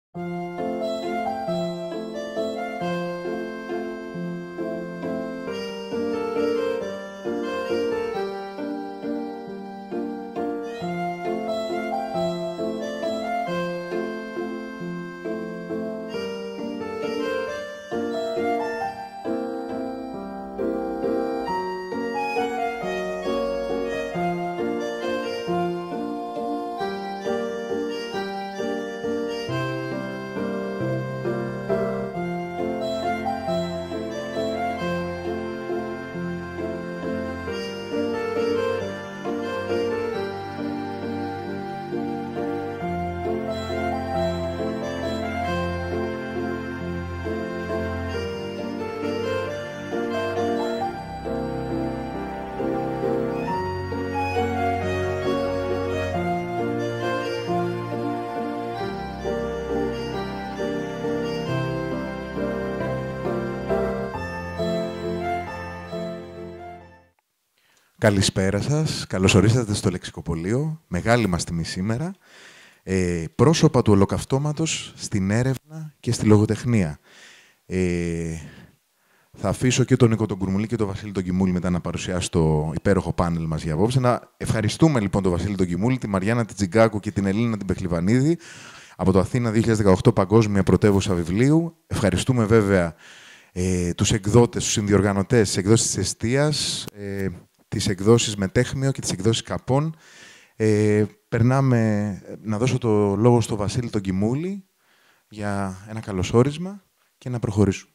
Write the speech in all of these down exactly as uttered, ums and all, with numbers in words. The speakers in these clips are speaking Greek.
Καλησπέρα σας. Καλώς ορίσατε στο Λεξικοπωλείο. Μεγάλη μας τιμή σήμερα. Ε, πρόσωπα του ολοκαυτώματος στην έρευνα και στη λογοτεχνία. Ε, θα αφήσω και τον Νίκο τον Κουρμουλή και τον Βασίλη τον Κιμούλη μετά να παρουσιάσει το υπέροχο πάνελ μας για απόψε. Να ευχαριστούμε λοιπόν τον Βασίλη τον Κιμούλη, τη Μαριάννα την Τζιγκάκου και την Ελίνα την Πεχλιβανίδη από το Αθήνα δύο χιλιάδες δεκαοκτώ Παγκόσμια Πρωτεύουσα Βιβλίου. Ευχαριστούμε βέβαια ε, τους εκδότες, τους συνδιοργανωτές της εκδόσης της Εστίας, ε, τις εκδόσεις Μετέχμιο και τις εκδόσεις Καπών. Ε, περνάμε να δώσω το λόγο στο Βασίλη τον Κιμούλη για ένα καλωσόρισμα και να προχωρήσουμε.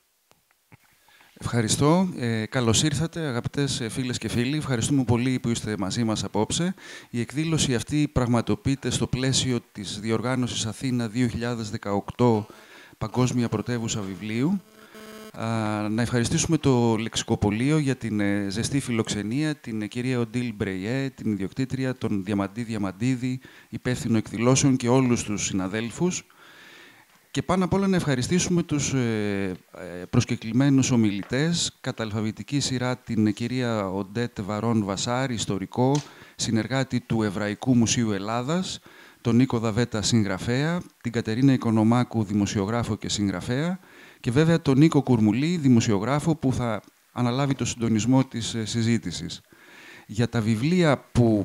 Ευχαριστώ. Ε, καλώς ήρθατε, αγαπητές φίλες και φίλοι. Ευχαριστούμε πολύ που είστε μαζί μας απόψε. Η εκδήλωση αυτή πραγματοποιείται στο πλαίσιο της διοργάνωσης Αθήνα δύο χιλιάδες δεκαοκτώ Παγκόσμια Πρωτεύουσα Βιβλίου. Να ευχαριστήσουμε το Λεξικοπωλείο για την ζεστή φιλοξενία, την κυρία Οντίλ Μπρεϊέ, την ιδιοκτήτρια, τον Διαμαντή Διαμαντίδη, υπεύθυνο εκδηλώσεων και όλους τους συναδέλφους. Και πάνω απ' όλα να ευχαριστήσουμε τους προσκεκλημένους ομιλητές, κατά αλφαβητική σειρά την κυρία Οντέτ Βαρών Βασάρ, ιστορικό, συνεργάτη του Εβραϊκού Μουσείου Ελλάδας, τον Νίκο Δαβέτα, συγγραφέα, την Κατερίνα Οικονομάκου, δημοσιογράφο και συγγραφέα, και βέβαια τον Νίκο Κουρμουλή, δημοσιογράφο, που θα αναλάβει το συντονισμό της συζήτησης. Για τα βιβλία που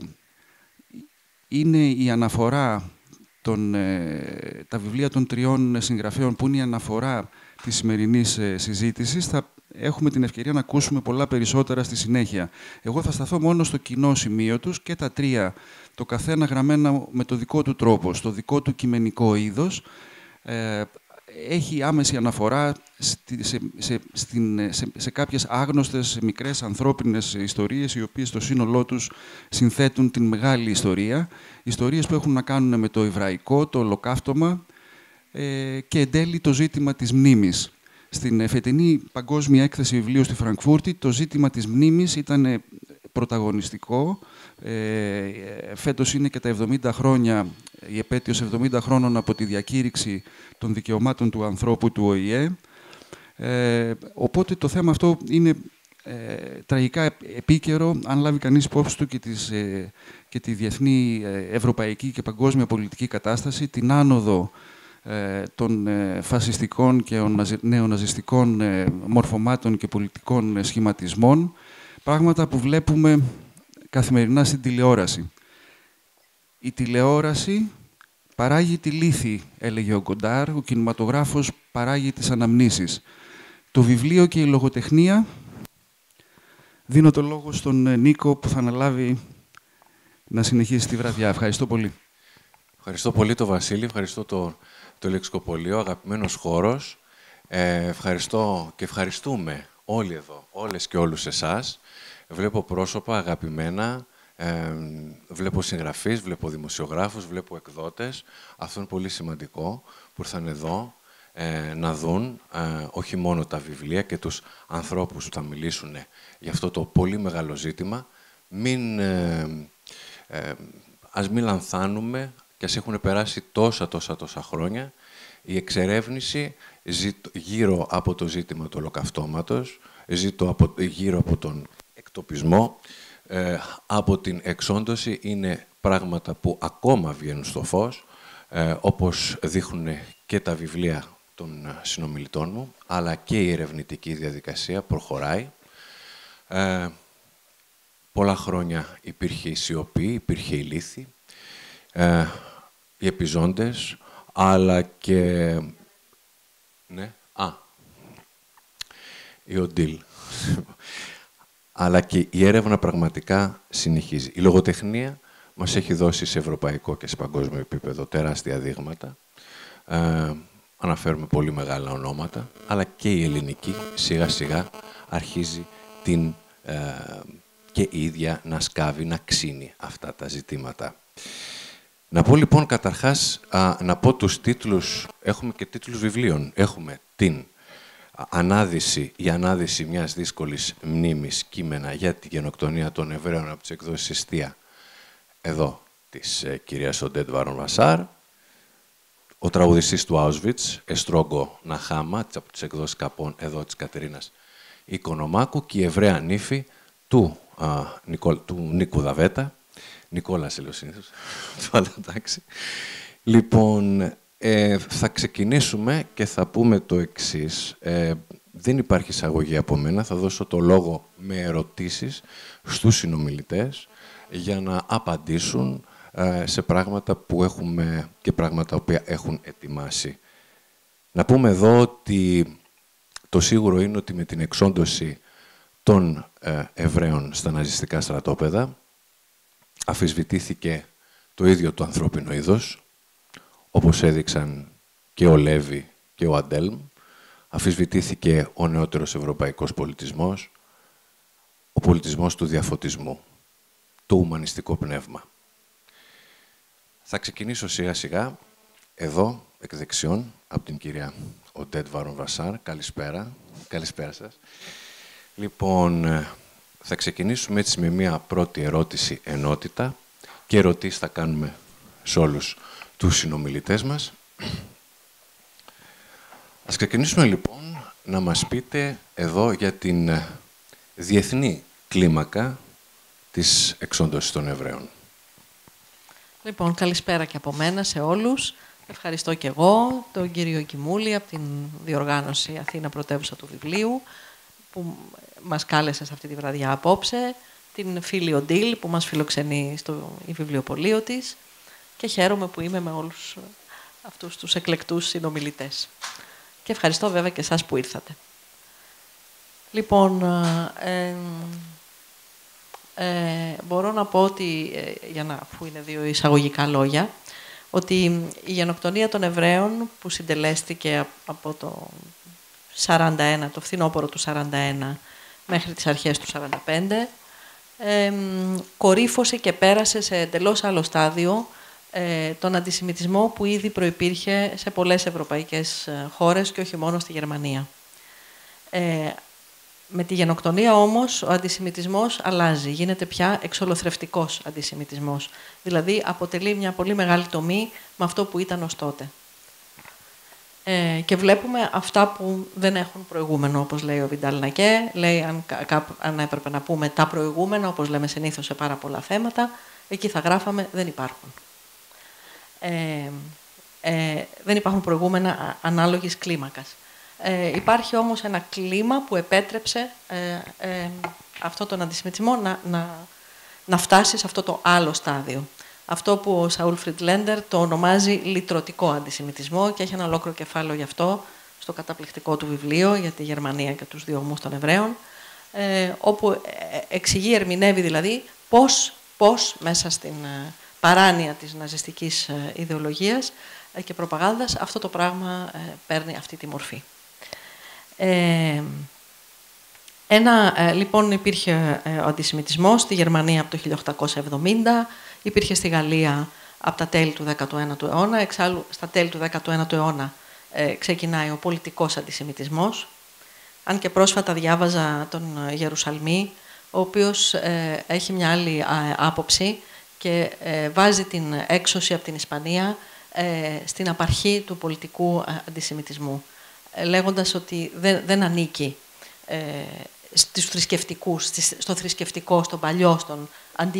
είναι η αναφορά, των, τα βιβλία των τριών συγγραφέων που είναι η αναφορά της σημερινής συζήτησης, θα έχουμε την ευκαιρία να ακούσουμε πολλά περισσότερα στη συνέχεια. Εγώ θα σταθώ μόνο στο κοινό σημείο τους και τα τρία, το καθένα γραμμένα με το δικό του τρόπο, στο δικό του κειμενικό είδος. Ε, έχει άμεση αναφορά στη, σε, σε, στην, σε, σε κάποιες άγνωστες μικρές ανθρώπινες ιστορίες, οι οποίες στο σύνολό τους συνθέτουν την μεγάλη ιστορία. Ιστορίες που έχουν να κάνουν με το εβραϊκό, το ολοκαύτωμα ε, και εν τέλει το ζήτημα της μνήμης. Στην φετινή Παγκόσμια Έκθεση Βιβλίου στη Φραγκφούρτη, το ζήτημα της μνήμης ήταν πρωταγωνιστικό. Ε, φέτος είναι και τα εβδομήντα χρόνια, η επέτειος εβδομήντα χρόνων από τη διακήρυξη των δικαιωμάτων του ανθρώπου του Ο Η Ε. Ε, οπότε το θέμα αυτό είναι ε, τραγικά επίκαιρο, αν λάβει κανείς υπόψη του και, τις, ε, και τη διεθνή ε, ευρωπαϊκή και παγκόσμια πολιτική κατάσταση, την άνοδο ε, των ε, φασιστικών και νεοναζιστικών ε, μορφωμάτων και πολιτικών ε, σχηματισμών, πράγματα που βλέπουμε καθημερινά στην τηλεόραση. Η τηλεόραση παράγει τη λύθη, έλεγε ο Γκοντάρ, ο κινηματογράφος παράγει τις αναμνήσεις. Το βιβλίο και η λογοτεχνία, δίνω το λόγο στον Νίκο που θα αναλάβει να συνεχίσει τη βραδιά. Ευχαριστώ πολύ. Ευχαριστώ πολύ τον Βασίλη, ευχαριστώ το, το Λεξικοπωλείο, αγαπημένος χώρος. Ε, ευχαριστώ και ευχαριστούμε όλοι εδώ, όλες και όλους εσάς. Βλέπω πρόσωπα αγαπημένα, ε, βλέπω συγγραφείς, βλέπω δημοσιογράφους, βλέπω εκδότες. Αυτό είναι πολύ σημαντικό που ήρθαν εδώ ε, να δουν ε, όχι μόνο τα βιβλία και τους ανθρώπους που θα μιλήσουν για αυτό το πολύ μεγάλο ζήτημα. Μην, ε, ε, ας μην λανθάνουμε και ας έχουν περάσει τόσα τόσα τόσα χρόνια. Η εξερεύνηση γύρω από το ζήτημα του ολοκαυτώματος, γύρω από τον εκτοπισμό, ε, από την εξόντωση, είναι πράγματα που ακόμα βγαίνουν στο φως, ε, όπως δείχνουν και τα βιβλία των συνομιλητών μου, αλλά και η ερευνητική διαδικασία προχωράει. Ε, πολλά χρόνια υπήρχε η σιωπή, υπήρχε η λύθη, ε, οι επιζώντες, αλλά και... Ναι, α, η Οντίλ. Αλλά και η έρευνα πραγματικά συνεχίζει. Η λογοτεχνία μας έχει δώσει σε ευρωπαϊκό και σε παγκόσμιο επίπεδο τεράστια δείγματα. Ε, αναφέρουμε πολύ μεγάλα ονόματα, αλλά και η ελληνική σιγά-σιγά αρχίζει την, ε, και η ίδια να σκάβει, να ξύνει αυτά τα ζητήματα. Να πω λοιπόν καταρχάς, α, να πω τους τίτλους, έχουμε και τίτλους βιβλίων. Έχουμε την ανάδυση, η ανάδυση μιας δύσκολης μνήμης, κείμενα για τη γενοκτονία των Εβραίων από τις εκδόσεις Εστία, εδώ, της ε, κυρίας Οντέτ Βάρον Βασάρ. Ο τραγουδιστής του Auschwitz, Εστρόγκο Ναχάμα, από τις εκδόσεις Καπών, εδώ της Κατερίνας Οικονομάκου, και η Εβραία νύφη του, α, Νικόλ, του Νίκου Δαβέτα. Νικόλας, λέω συνήθως. Εντάξει. Λοιπόν, ε, θα ξεκινήσουμε και θα πούμε το εξής. Ε, δεν υπάρχει εισαγωγή από μένα. Θα δώσω το λόγο με ερωτήσεις στους συνομιλητές για να απαντήσουν ε, σε πράγματα που έχουμε και πράγματα που έχουν ετοιμάσει. Να πούμε εδώ ότι το σίγουρο είναι ότι με την εξόντωση των ε, Εβραίων στα ναζιστικά στρατόπεδα αφισβητήθηκε το ίδιο το ανθρώπινο είδος, όπως έδειξαν και ο Λέβη και ο Αντέλμ. Αφισβητήθηκε ο νεότερος ευρωπαϊκός πολιτισμός, ο πολιτισμός του διαφωτισμού, το ουμανιστικό πνεύμα. Θα ξεκινήσω σιγά-σιγά, εδώ, εκ δεξιών, από την κυρία Οντέτ Βάρον Βασάρ. Καλησπέρα. Καλησπέρα σας. Λοιπόν, θα ξεκινήσουμε έτσι με μία πρώτη ερώτηση ενότητα και ερωτήσεις θα κάνουμε σε όλους τους συνομιλητές μας. Ας ξεκινήσουμε λοιπόν να μας πείτε εδώ για την διεθνή κλίμακα της εξόντωσης των Εβραίων. Λοιπόν, καλησπέρα και από μένα σε όλους. Ευχαριστώ και εγώ τον κύριο Κιμούλη από την διοργάνωση Αθήνα Πρωτεύουσα του Βιβλίου που μας κάλεσε σε αυτή τη βραδιά απόψε, την φίλη Οντίλ που μας φιλοξενεί στο βιβλιοπωλείο της και χαίρομαι που είμαι με όλους αυτούς τους εκλεκτούς συνομιλητές. Και ευχαριστώ βέβαια και εσάς που ήρθατε. Λοιπόν, ε, ε, μπορώ να πω ότι, ε, για να, αφού είναι δύο εισαγωγικά λόγια, ότι η γενοκτονία των Εβραίων που συντελέστηκε από το σαράντα ένα, το φθινόπωρο του σαράντα ένα μέχρι τις αρχές του σαράντα πέντε, ε, κορύφωσε και πέρασε σε εντελώς άλλο στάδιο ε, τον αντισημιτισμό που ήδη προϋπήρχε σε πολλές ευρωπαϊκές χώρες και όχι μόνο στη Γερμανία. Ε, με τη γενοκτονία όμως ο αντισημιτισμός αλλάζει, γίνεται πια εξολοθρευτικός αντισημιτισμός. Δηλαδή αποτελεί μια πολύ μεγάλη τομή με αυτό που ήταν ως τότε. Ε, και βλέπουμε αυτά που δεν έχουν προηγούμενο, όπως λέει ο Βιντάλ Νακέ. Λέει, αν, αν έπρεπε να πούμε τα προηγούμενα, όπως λέμε συνήθως σε πάρα πολλά θέματα, εκεί θα γράφαμε δεν υπάρχουν. Ε, ε, δεν υπάρχουν προηγούμενα ανάλογης κλίμακας. Ε, υπάρχει όμως ένα κλίμα που επέτρεψε ε, ε, αυτό τον αντισημιτισμό να, να, να φτάσει σε αυτό το άλλο στάδιο. Αυτό που ο Σαούλ Φριντλέντερ το ονομάζει λυτρωτικό αντισημιτισμό και έχει ένα ολόκληρο κεφάλαιο γι' αυτό στο καταπληκτικό του βιβλίο για τη Γερμανία και τους διωγμούς των Εβραίων, ε, όπου εξηγεί, ερμηνεύει δηλαδή πώς, πώς μέσα στην παράνοια της ναζιστικής ιδεολογίας και προπαγάνδας αυτό το πράγμα παίρνει αυτή τη μορφή. Ε, ένα, λοιπόν, υπήρχε ο αντισημιτισμός στη Γερμανία από το χίλια οκτακόσια εβδομήντα, υπήρχε στη Γαλλία από τα τέλη του δέκατου ένατου αιώνα. Εξάλλου, στα τέλη του δέκατου ένατου αιώνα ε, ξεκινάει ο πολιτικός αντισημιτισμός. Αν και πρόσφατα διάβαζα τον Γερουσαλμή, ο οποίος ε, έχει μια άλλη α, άποψη και ε, βάζει την έξωση από την Ισπανία ε, στην απαρχή του πολιτικού αντισημιτισμού, ε, λέγοντας ότι δεν, δεν ανήκει ε, στους θρησκευτικούς, στο θρησκευτικό, στον παλιό, στον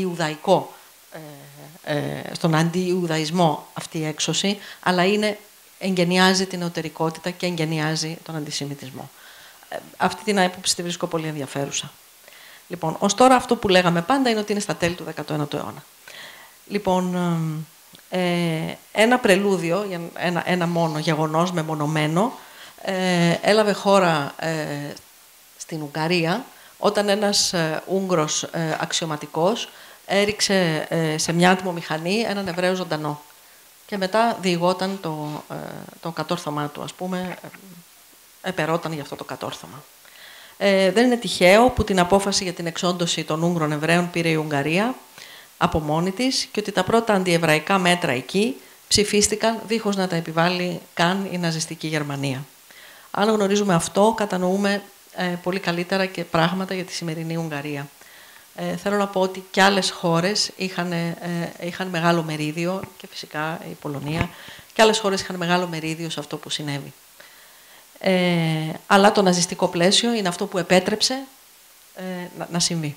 αντιουδαϊκό, ε, ε, στον αντιουδαϊσμό αυτή η έξωση, αλλά είναι εγγενιάζει την νεωτερικότητα και εγγενιάζει τον αντισημιτισμό. Αυτή την άποψη τη βρίσκω πολύ ενδιαφέρουσα. Λοιπόν, ως τώρα αυτό που λέγαμε πάντα είναι ότι είναι στα τέλη του δέκατου ένατου αιώνα. Λοιπόν, ε, ένα πρελούδιο, ένα, ένα μόνο γεγονός μεμονωμένο, ε, έλαβε χώρα ε, στην Ουγγαρία, όταν ένας ε, Ούγγρος ε, αξιωματικός έριξε ε, σε μια ατμομηχανή έναν Εβραίο ζωντανό. Και μετά διηγόταν το, ε, το κατόρθωμά του, ας πούμε, ε, επερώταν για αυτό το κατόρθωμα. Ε, δεν είναι τυχαίο που την απόφαση για την εξόντωση των Ούγγρων Εβραίων πήρε η Ουγγαρία από μόνη της και ότι τα πρώτα αντιεβραϊκά μέτρα εκεί ψηφίστηκαν δίχως να τα επιβάλλει καν η ναζιστική Γερμανία. Αν γνωρίζουμε αυτό, κατανοούμε ε, πολύ καλύτερα και πράγματα για τη σημερινή Ουγγαρία. Ε, θέλω να πω ότι και άλλες χώρες είχαν, ε, είχαν μεγάλο μερίδιο, και φυσικά η Πολωνία, και άλλες χώρες είχαν μεγάλο μερίδιο σε αυτό που συνέβη. Ε, αλλά το ναζιστικό πλαίσιο είναι αυτό που επέτρεψε ε, να, να συμβεί.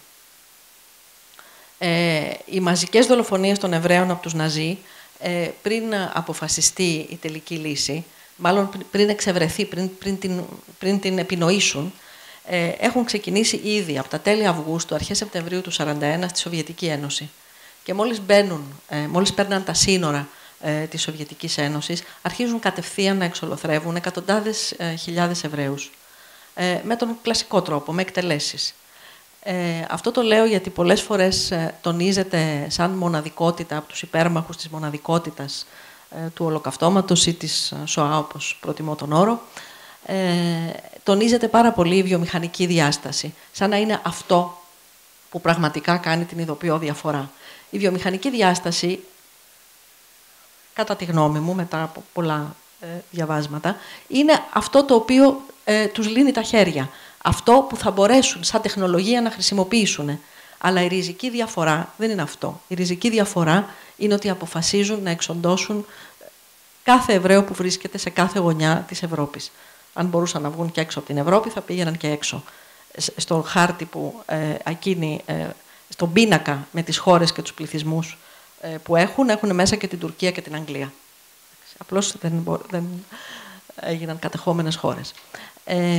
Ε, οι μαζικές δολοφονίες των Εβραίων από τους Ναζί, ε, πριν αποφασιστεί η τελική λύση, μάλλον πριν εξευρεθεί, πριν, πριν, την, πριν την επινοήσουν, ε, έχουν ξεκινήσει ήδη από τα τέλη Αυγούστου, αρχές Σεπτεμβρίου του χίλια εννιακόσια σαράντα ένα στη Σοβιετική Ένωση. Και μόλις μπαίνουν, ε, μόλις παίρναν τα σύνορα ε, της Σοβιετικής Ένωσης, αρχίζουν κατευθείαν να εξολοθρεύουν εκατοντάδες ε, χιλιάδες Εβραίους. Ε, με τον κλασικό τρόπο, με εκτελέσεις. Ε, αυτό το λέω γιατί πολλές φορές ε, τονίζεται σαν μοναδικότητα από τους υπέρμαχους της μοναδικότητας ε, του Ολοκαυτώματος ή της ΣΟΑ, όπως προτιμώ τον όρο. Ε, τονίζεται πάρα πολύ η βιομηχανική διάσταση, σαν να είναι αυτό που πραγματικά κάνει την ειδοποιώ διαφορά. Η βιομηχανική διάσταση, κατά τη γνώμη μου, μετά από πολλά ε, διαβάσματα, είναι αυτό το οποίο ε, τους λύνει τα χέρια. Αυτό που θα μπορέσουν σαν τεχνολογία να χρησιμοποιήσουν. Αλλά η ριζική διαφορά δεν είναι αυτό. Η ριζική διαφορά είναι ότι αποφασίζουν να εξοντώσουν κάθε Εβραίο που βρίσκεται σε κάθε γωνιά της Ευρώπης. Αν μπορούσαν να βγουν και έξω από την Ευρώπη, θα πήγαιναν και έξω. Στον χάρτη που ε, εκείνη, ε, στον πίνακα με τις χώρες και τους πληθυσμούς ε, που έχουν, έχουν μέσα και την Τουρκία και την Αγγλία. Απλώς δεν, μπο, δεν έγιναν κατεχόμενες χώρες. Ε,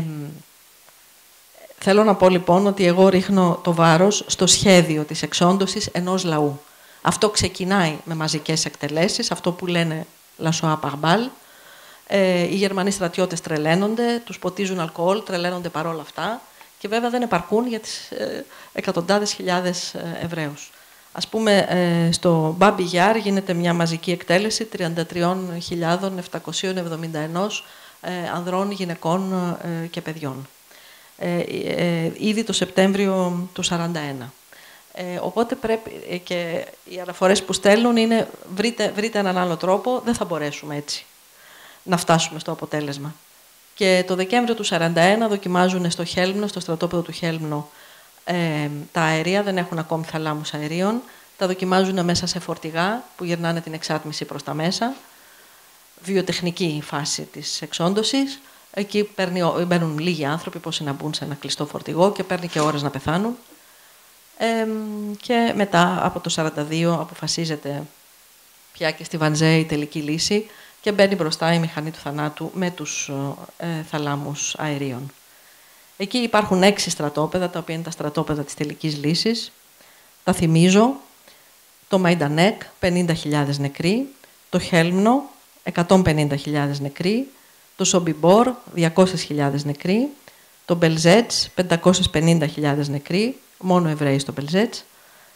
Θέλω να πω λοιπόν ότι εγώ ρίχνω το βάρος στο σχέδιο της εξόντωσης ενός λαού. Αυτό ξεκινάει με μαζικές εκτελέσεις, αυτό που λένε «La Shoah par balle». Ε, οι Γερμανοί στρατιώτες τρελαίνονται, τους ποτίζουν αλκοόλ, τρελαίνονται παρόλα αυτά και βέβαια δεν επαρκούν για τις ε, εκατοντάδες χιλιάδες ε, Εβραίους. Ας πούμε, ε, στο Μπάμπι Γιάρ γίνεται μια μαζική εκτέλεση τριάντα τρεις χιλιάδες επτακόσια εβδομήντα ένα ε, ανδρών, γυναικών ε, και παιδιών. Ε, ε, ήδη το Σεπτέμβριο του χίλια εννιακόσια σαράντα ένα. Ε, οπότε πρέπει, ε, και οι αναφορές που στέλνουν είναι βρείτε, βρείτε έναν άλλο τρόπο, δεν θα μπορέσουμε έτσι να φτάσουμε στο αποτέλεσμα. Και το Δεκέμβριο του χίλια εννιακόσια σαράντα ένα δοκιμάζουν στο Χέλμνο, στο στρατόπεδο του Χέλμνο, ε, τα αερία, δεν έχουν ακόμη θαλάμους αερίων, τα δοκιμάζουν μέσα σε φορτηγά που γυρνάνε την εξάτμιση προς τα μέσα, βιοτεχνική φάση της εξόντωσης. Εκεί παίρνει, μπαίνουν λίγοι άνθρωποι, πώς είναι να μπουν σε ένα κλειστό φορτηγό και παίρνει και ώρες να πεθάνουν. Ε, και μετά από το χίλια εννιακόσια σαράντα δύο αποφασίζεται πια και στη Βανζέ η τελική λύση και μπαίνει μπροστά η μηχανή του θανάτου με τους ε, θαλάμους αερίων. Εκεί υπάρχουν έξι στρατόπεδα, τα οποία είναι τα στρατόπεδα της τελικής λύσης. Τα θυμίζω: το Μαϊντανέκ, πενήντα χιλιάδες νεκροί, το Χέλμνο, εκατόν πενήντα χιλιάδες νεκροί, το Σομπιμπόρ, διακόσιες χιλιάδες νεκροί, το Μπελζέτς, πεντακόσιες πενήντα χιλιάδες νεκροί, μόνο Εβραίοι στο Μπελζέτς.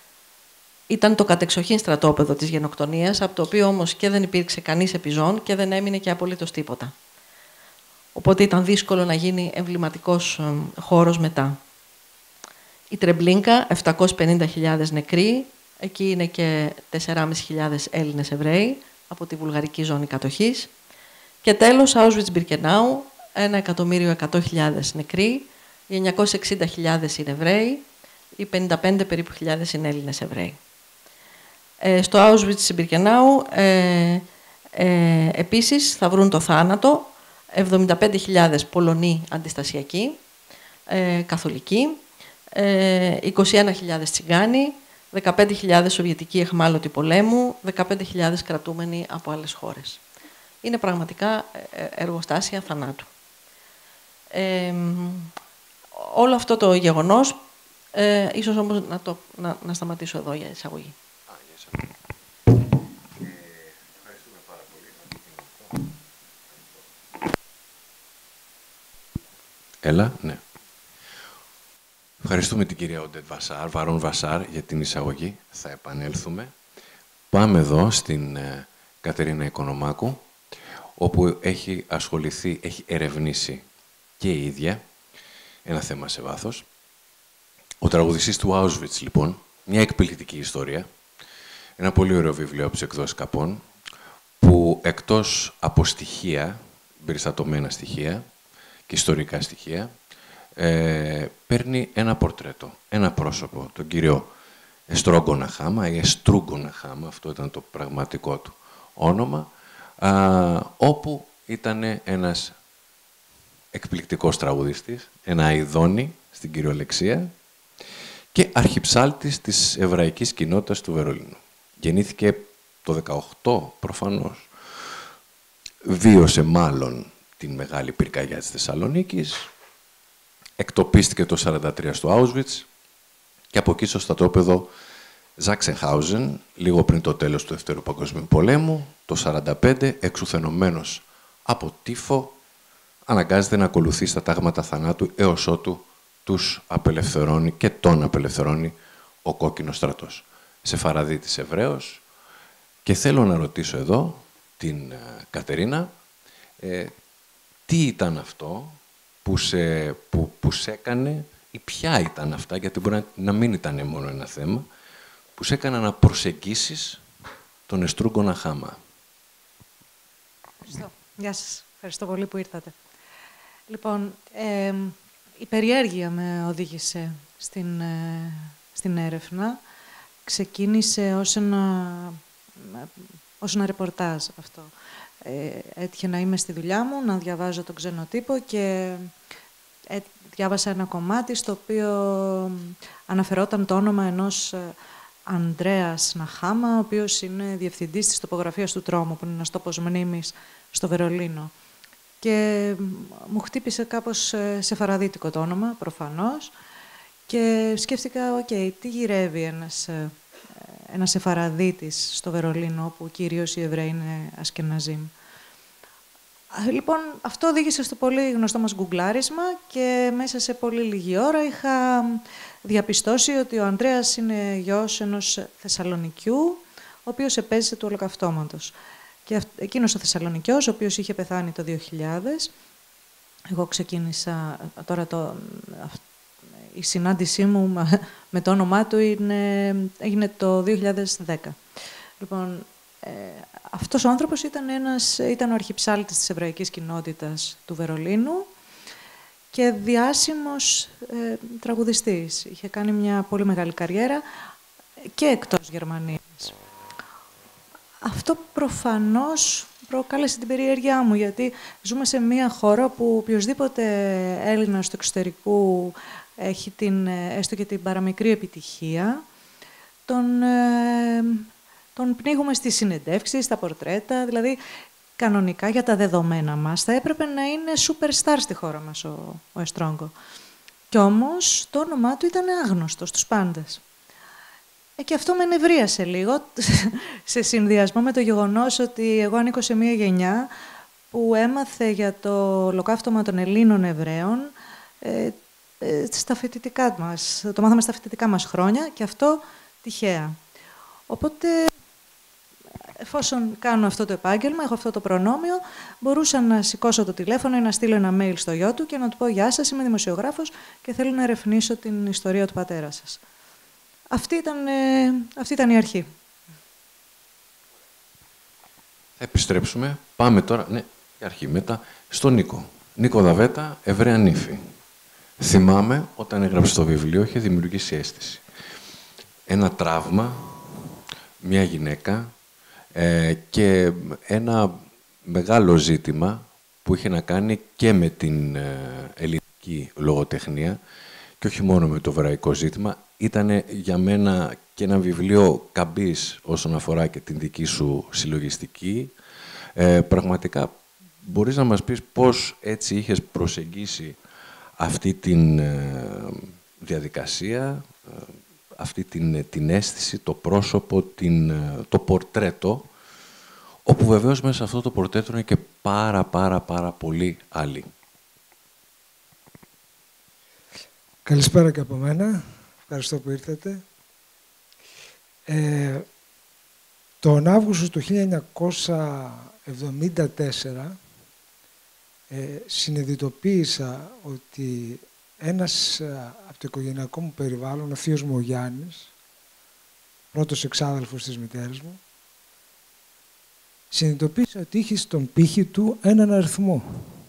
Ήταν το κατεξοχήν στρατόπεδο της γενοκτονίας, από το οποίο όμως και δεν υπήρξε κανείς επιζών και δεν έμεινε και απολύτως τίποτα. Οπότε ήταν δύσκολο να γίνει εμβληματικός χώρος μετά. Η Τρεμπλίνκα, επτακόσιες πενήντα χιλιάδες νεκροί, εκεί είναι και τέσσερις χιλιάδες πεντακόσιοι Έλληνες Εβραίοι από τη βουλγαρική ζώνη κατοχής. Και τέλος, Auschwitz-Birkenau, ένα εκατομμύριο εκατό χιλιάδες νεκροί, οι εννιακόσιες εξήντα χιλιάδες είναι Εβραίοι, οι πενήντα πέντε περίπου χιλιάδες είναι Έλληνες Εβραίοι. Ε, στο Auschwitz-Birkenau ε, ε, επίσης θα βρουν το θάνατο εβδομήντα πέντε χιλιάδες Πολωνοί αντιστασιακοί, ε, καθολικοί, ε, είκοσι ένα χιλιάδες Τσιγκάνοι, δεκαπέντε χιλιάδες Σοβιετικοί εχμάλωτοι πολέμου, δεκαπέντε χιλιάδες κρατούμενοι από άλλες χώρες. είναι πραγματικά εργοστάσια θανάτου. Ε, όλο αυτό το γεγονός, ε, ίσως όμως να, το, να, να σταματήσω εδώ για εισαγωγή. Έλα, ναι. Ευχαριστούμε την κυρία Οντέτ Βασάρ, Βαρόν Βασάρ, για την εισαγωγή. Θα επανέλθουμε. Πάμε εδώ στην ε, Κατερίνα Οικονομάκου, όπου έχει ασχοληθεί, έχει ερευνήσει και η ίδια ένα θέμα σε βάθος. Ο τραγουδιστής του Auschwitz, λοιπόν, μια εκπληκτική ιστορία, ένα πολύ ωραίο βιβλίο από τις εκδόσεις Καπών, που εκτός από στοιχεία, περιστατωμένα στοιχεία και ιστορικά στοιχεία, ε, παίρνει ένα πορτρέτο, ένα πρόσωπο, τον κύριο Εστρόγκονα Χάμα ή Εστρούγκονα Χάμα, αυτό ήταν το πραγματικό του όνομα, α, όπου ήταν ένας εκπληκτικός τραγουδιστής, ένα αηδόνι στην κυριολεξία και αρχιψάλτης της εβραϊκής κοινότητας του Βερολίνου. Γεννήθηκε το δεκαοκτώ, προφανώς. Βίωσε μάλλον την μεγάλη πυρκαγιά της Θεσσαλονίκης, εκτοπίστηκε το σαράντα τρία στο Auschwitz και από εκεί στο στρατόπεδο Ζάξενχάουζεν, λίγο πριν το τέλος του Δεύτερου Παγκοσμίου Πολέμου, το σαράντα πέντε, εξουθενωμένος από τύφο, αναγκάζεται να ακολουθεί τα τάγματα θανάτου έως ότου τους απελευθερώνει και τον απελευθερώνει ο κόκκινος στρατός. Σεφαραδίτης Εβραίος. Και θέλω να ρωτήσω εδώ την uh, Κατερίνα, ε, τι ήταν αυτό που σε, που, που σε έκανε ή ποια ήταν αυτά, γιατί μπορεί να, να μην ήταν μόνο ένα θέμα, που σε έκανα να προσεγγίσεις τον Εστρούγκονα Χάμα. Ευχαριστώ. Γεια σας. Ευχαριστώ πολύ που ήρθατε. Λοιπόν, ε, η περιέργεια με οδήγησε στην, ε, στην έρευνα. Ξεκίνησε ως ένα, ως ένα ρεπορτάζ αυτό. Ε, έτυχε να είμαι στη δουλειά μου, να διαβάζω τον ξένο τύπο και ε, διάβασα ένα κομμάτι στο οποίο αναφερόταν το όνομα ενός Ανδρέας Ναχάμα, ο οποίος είναι διευθυντής της τοπογραφίας του Τρόμου, που είναι ένας τόπος μνήμης στο Βερολίνο. Και μου χτύπησε κάπως σεφαραδίτικο το όνομα, προφανώς, και σκέφτηκα, οκ, okay, τι γυρεύει ένας, ένας σεφαραδίτης στο Βερολίνο, όπου κυρίως οι Εβραίοι είναι Ασκεναζίμ. Λοιπόν, αυτό οδήγησε στο πολύ γνωστό μας γκουγκλάρισμα και μέσα σε πολύ λίγη ώρα είχα διαπιστώσει ότι ο Ανδρέας είναι γιος ενός Θεσσαλονικιού, ο οποίος επέζησε του Ολοκαυτώματος. Και εκείνος ο Θεσσαλονικιός, ο οποίος είχε πεθάνει το δύο χιλιάδες, εγώ ξεκίνησα, τώρα το, η συνάντησή μου με το όνομά του είναι, έγινε το δύο χιλιάδες δέκα. Λοιπόν, ε, αυτός ο άνθρωπος ήταν, ένας, ήταν ο αρχιψάλτης της εβραϊκής κοινότητας του Βερολίνου και διάσημος ε, τραγουδιστής. Είχε κάνει μια πολύ μεγάλη καριέρα και εκτός Γερμανίας. Αυτό προφανώς προκάλεσε την περιέργειά μου, γιατί ζούμε σε μια χώρα που οποιοσδήποτε Έλληνας του εξωτερικού έχει την, έστω και την παραμικρή επιτυχία, τον, ε, τον πνίγουμε στις συνεντεύξεις, στα πορτρέτα, δηλαδή κανονικά για τα δεδομένα μας θα έπρεπε να είναι superstar στη χώρα μας ο, ο Εστρόγκο. Κι όμως το όνομά του ήταν άγνωστο στους πάντες. Ε, και αυτό με ενευρίασε λίγο, σε συνδυασμό με το γεγονός ότι εγώ ανήκω σε μια γενιά που έμαθε για το ολοκαύτωμα των Ελλήνων Εβραίων ε, ε, στα φοιτητικά μας, το μάθαμε στα φοιτητικά μας χρόνια και αυτό τυχαία. Οπότε, εφόσον κάνω αυτό το επάγγελμα, έχω αυτό το προνόμιο, μπορούσα να σηκώσω το τηλέφωνο ή να στείλω ένα mail στο γιο του και να του πω «Γεια σας, είμαι δημοσιογράφος και θέλω να ερευνήσω την ιστορία του πατέρα σας». Αυτή ήταν, ε, αυτή ήταν η αρχή. Θα επιστρέψουμε. Πάμε τώρα, ναι, η αρχή μετά, στον Νίκο. Νίκο Δαβέτα, Εβραία νύφη. Θυμάμαι, όταν έγραψε το βιβλίο, είχε δημιουργήσει αίσθηση. Ένα τραύμα, μια γυναίκα ε, και ένα μεγάλο ζήτημα που είχε να κάνει και με την ε, ελληνική λογοτεχνία και όχι μόνο με το εβραϊκό ζήτημα. Ήταν για μένα και ένα βιβλίο καμπής όσον αφορά και την δική σου συλλογιστική Ε, πραγματικά, μπορείς να μας πεις πώς έτσι είχες προσεγγίσει αυτή την ε, διαδικασία, ε, αυτή την, την αίσθηση, το πρόσωπο, την, το πορτρέτο, όπου βεβαίως μέσα σε αυτό το πορτρέτο είναι και πάρα πάρα πάρα πολλοί άλλοι. Καλησπέρα και από μένα. Ευχαριστώ που ήρθατε. Ε, τον Αύγουστο του χίλια εννιακόσια εβδομήντα τέσσερα ε, συνειδητοποίησα ότι ένας από το οικογενειακό μου περιβάλλον, ο θείος μου ο Γιάννης, πρώτος εξάδελφος της μητέρας μου, συνειδητοποίησα ότι είχε στον πύχη του έναν αριθμό.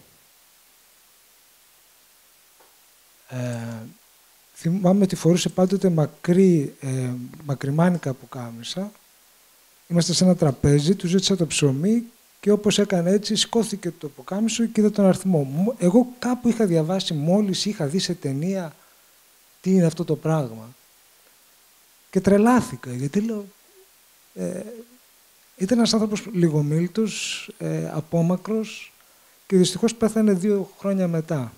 Ε, θυμάμαι ότι φορούσε πάντοτε μακρύ, ε, μακριμάνικα πουκάμισα. Είμαστε σε ένα τραπέζι, του ζήτησα το ψωμί και όπως έκανε έτσι σηκώθηκε το πουκάμισο και είδα τον αριθμό μου. Εγώ κάπου είχα διαβάσει, μόλις είχα δει σε ταινία τι είναι αυτό το πράγμα. Και τρελάθηκα, γιατί λέω... Ε, ήταν ένας άνθρωπος λιγομίλτος, ε, απόμακρος και δυστυχώς πέθανε δύο χρόνια μετά.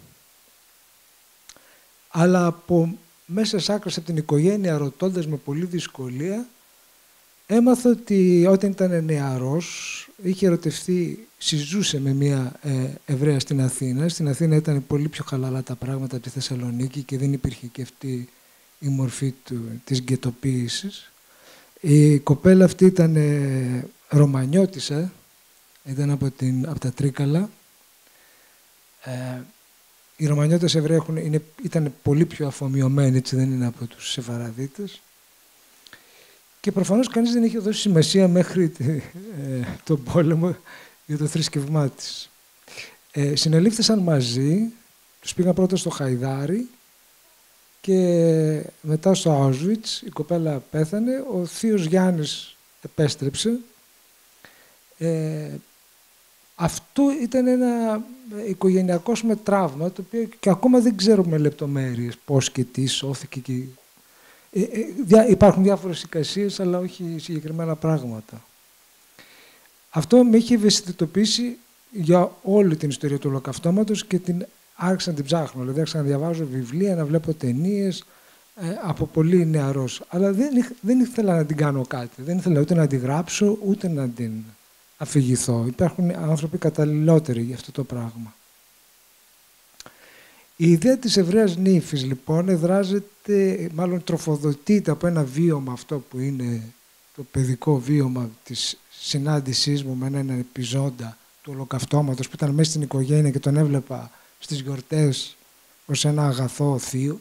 Αλλά από μέσα σ' άκρες από την οικογένεια, ρωτώντας με πολλή δυσκολία, έμαθα ότι όταν ήταν νεαρός, είχε ερωτευτεί, συζούσε με μια ε, Εβραία στην Αθήνα. Στην Αθήνα ήταν πολύ πιο χαλαρά τα πράγματα από τη Θεσσαλονίκη και δεν υπήρχε και αυτή η μορφή του, της γκετοποίησης. Η κοπέλα αυτή ήταν ε, Ρωμανιώτισσα, ήταν από, την, από τα Τρίκαλα. Ε, οι Ρωμανιώτες Εβραίοι έχουν, είναι, ήταν πολύ πιο αφομοιωμένοι, έτσι δεν είναι από τους Σεφαραδίτες. Και προφανώς κανείς δεν είχε δώσει σημασία μέχρι ε, τον πόλεμο για το θρησκευμά της. Ε, συνελήφθησαν μαζί, τους πήγαν πρώτα στο Χαϊδάρι και μετά στο Auschwitz. Η κοπέλα πέθανε, ο θείος Γιάννης επέστρεψε. Ε, αυτό ήταν ένα οικογενειακό με τραύμα, το οποίο και ακόμα δεν ξέρουμε λεπτομέρειες πώς και τι σώθηκε και... Ε, ε, διά, υπάρχουν διάφορες εικασίες, αλλά όχι συγκεκριμένα πράγματα. Αυτό με είχε ευαισθητοποιήσει για όλη την ιστορία του ολοκαυτώματος και την άρχισα να την ψάχνω. Δηλαδή, άρχισα να διαβάζω βιβλία, να βλέπω ταινίες ε, από πολύ νεαρός. Αλλά δεν, δεν ήθελα να την κάνω κάτι. Δεν ήθελα ούτε να την γράψω, ούτε να την αφηγηθώ. Υπάρχουν άνθρωποι καταλληλότεροι για αυτό το πράγμα. Η ιδέα της Εβραίας νύφης, λοιπόν, εδράζεται, μάλλον τροφοδοτείται από ένα βίωμα αυτό που είναι το παιδικό βίωμα της συνάντησής μου με έναν επιζώντα του ολοκαυτώματος που ήταν μέσα στην οικογένεια και τον έβλεπα στις γιορτές ως ένα αγαθό θείο.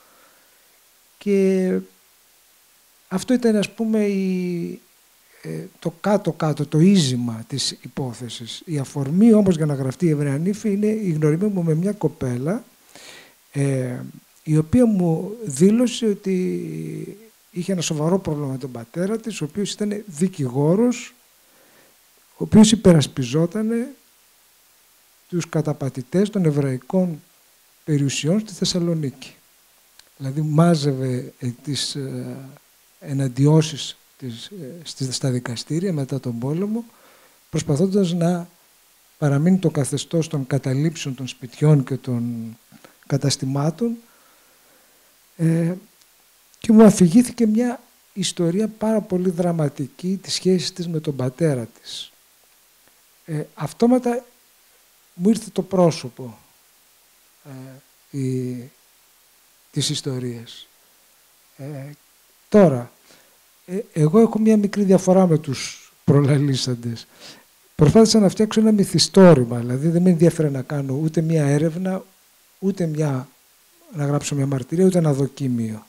Και αυτό ήταν, ας πούμε, η, το κάτω-κάτω, το ίζημα της υπόθεσης. Η αφορμή όμως για να γραφτεί η Εβραία νύφη είναι η γνωριμία μου με μια κοπέλα ε, η οποία μου δήλωσε ότι είχε ένα σοβαρό πρόβλημα με τον πατέρα της, ο οποίος ήταν δικηγόρος, ο οποίος υπερασπιζόταν τους καταπατητές των εβραϊκών περιουσιών στη Θεσσαλονίκη. Δηλαδή μάζευε ε, τις ε, εναντιώσεις της, ε, στα δικαστήρια μετά τον πόλεμο, προσπαθώντας να παραμείνει το καθεστώς των καταλήψεων των σπιτιών και των καταστημάτων, ε, και μου αφηγήθηκε μια ιστορία πάρα πολύ δραματική της σχέσης της με τον πατέρα της. Ε, αυτόματα μου ήρθε το πρόσωπο ε, η, της ιστορίας. Ε, τώρα, ε, εγώ έχω μια μικρή διαφορά με τους προλαλήσαντες. Προσπάθησα να φτιάξω ένα μυθιστόρημα, δηλαδή δεν με ενδιαφέρει να κάνω ούτε μια έρευνα, ούτε μια, να γράψω μια μαρτυρία, ούτε ένα δοκίμιο.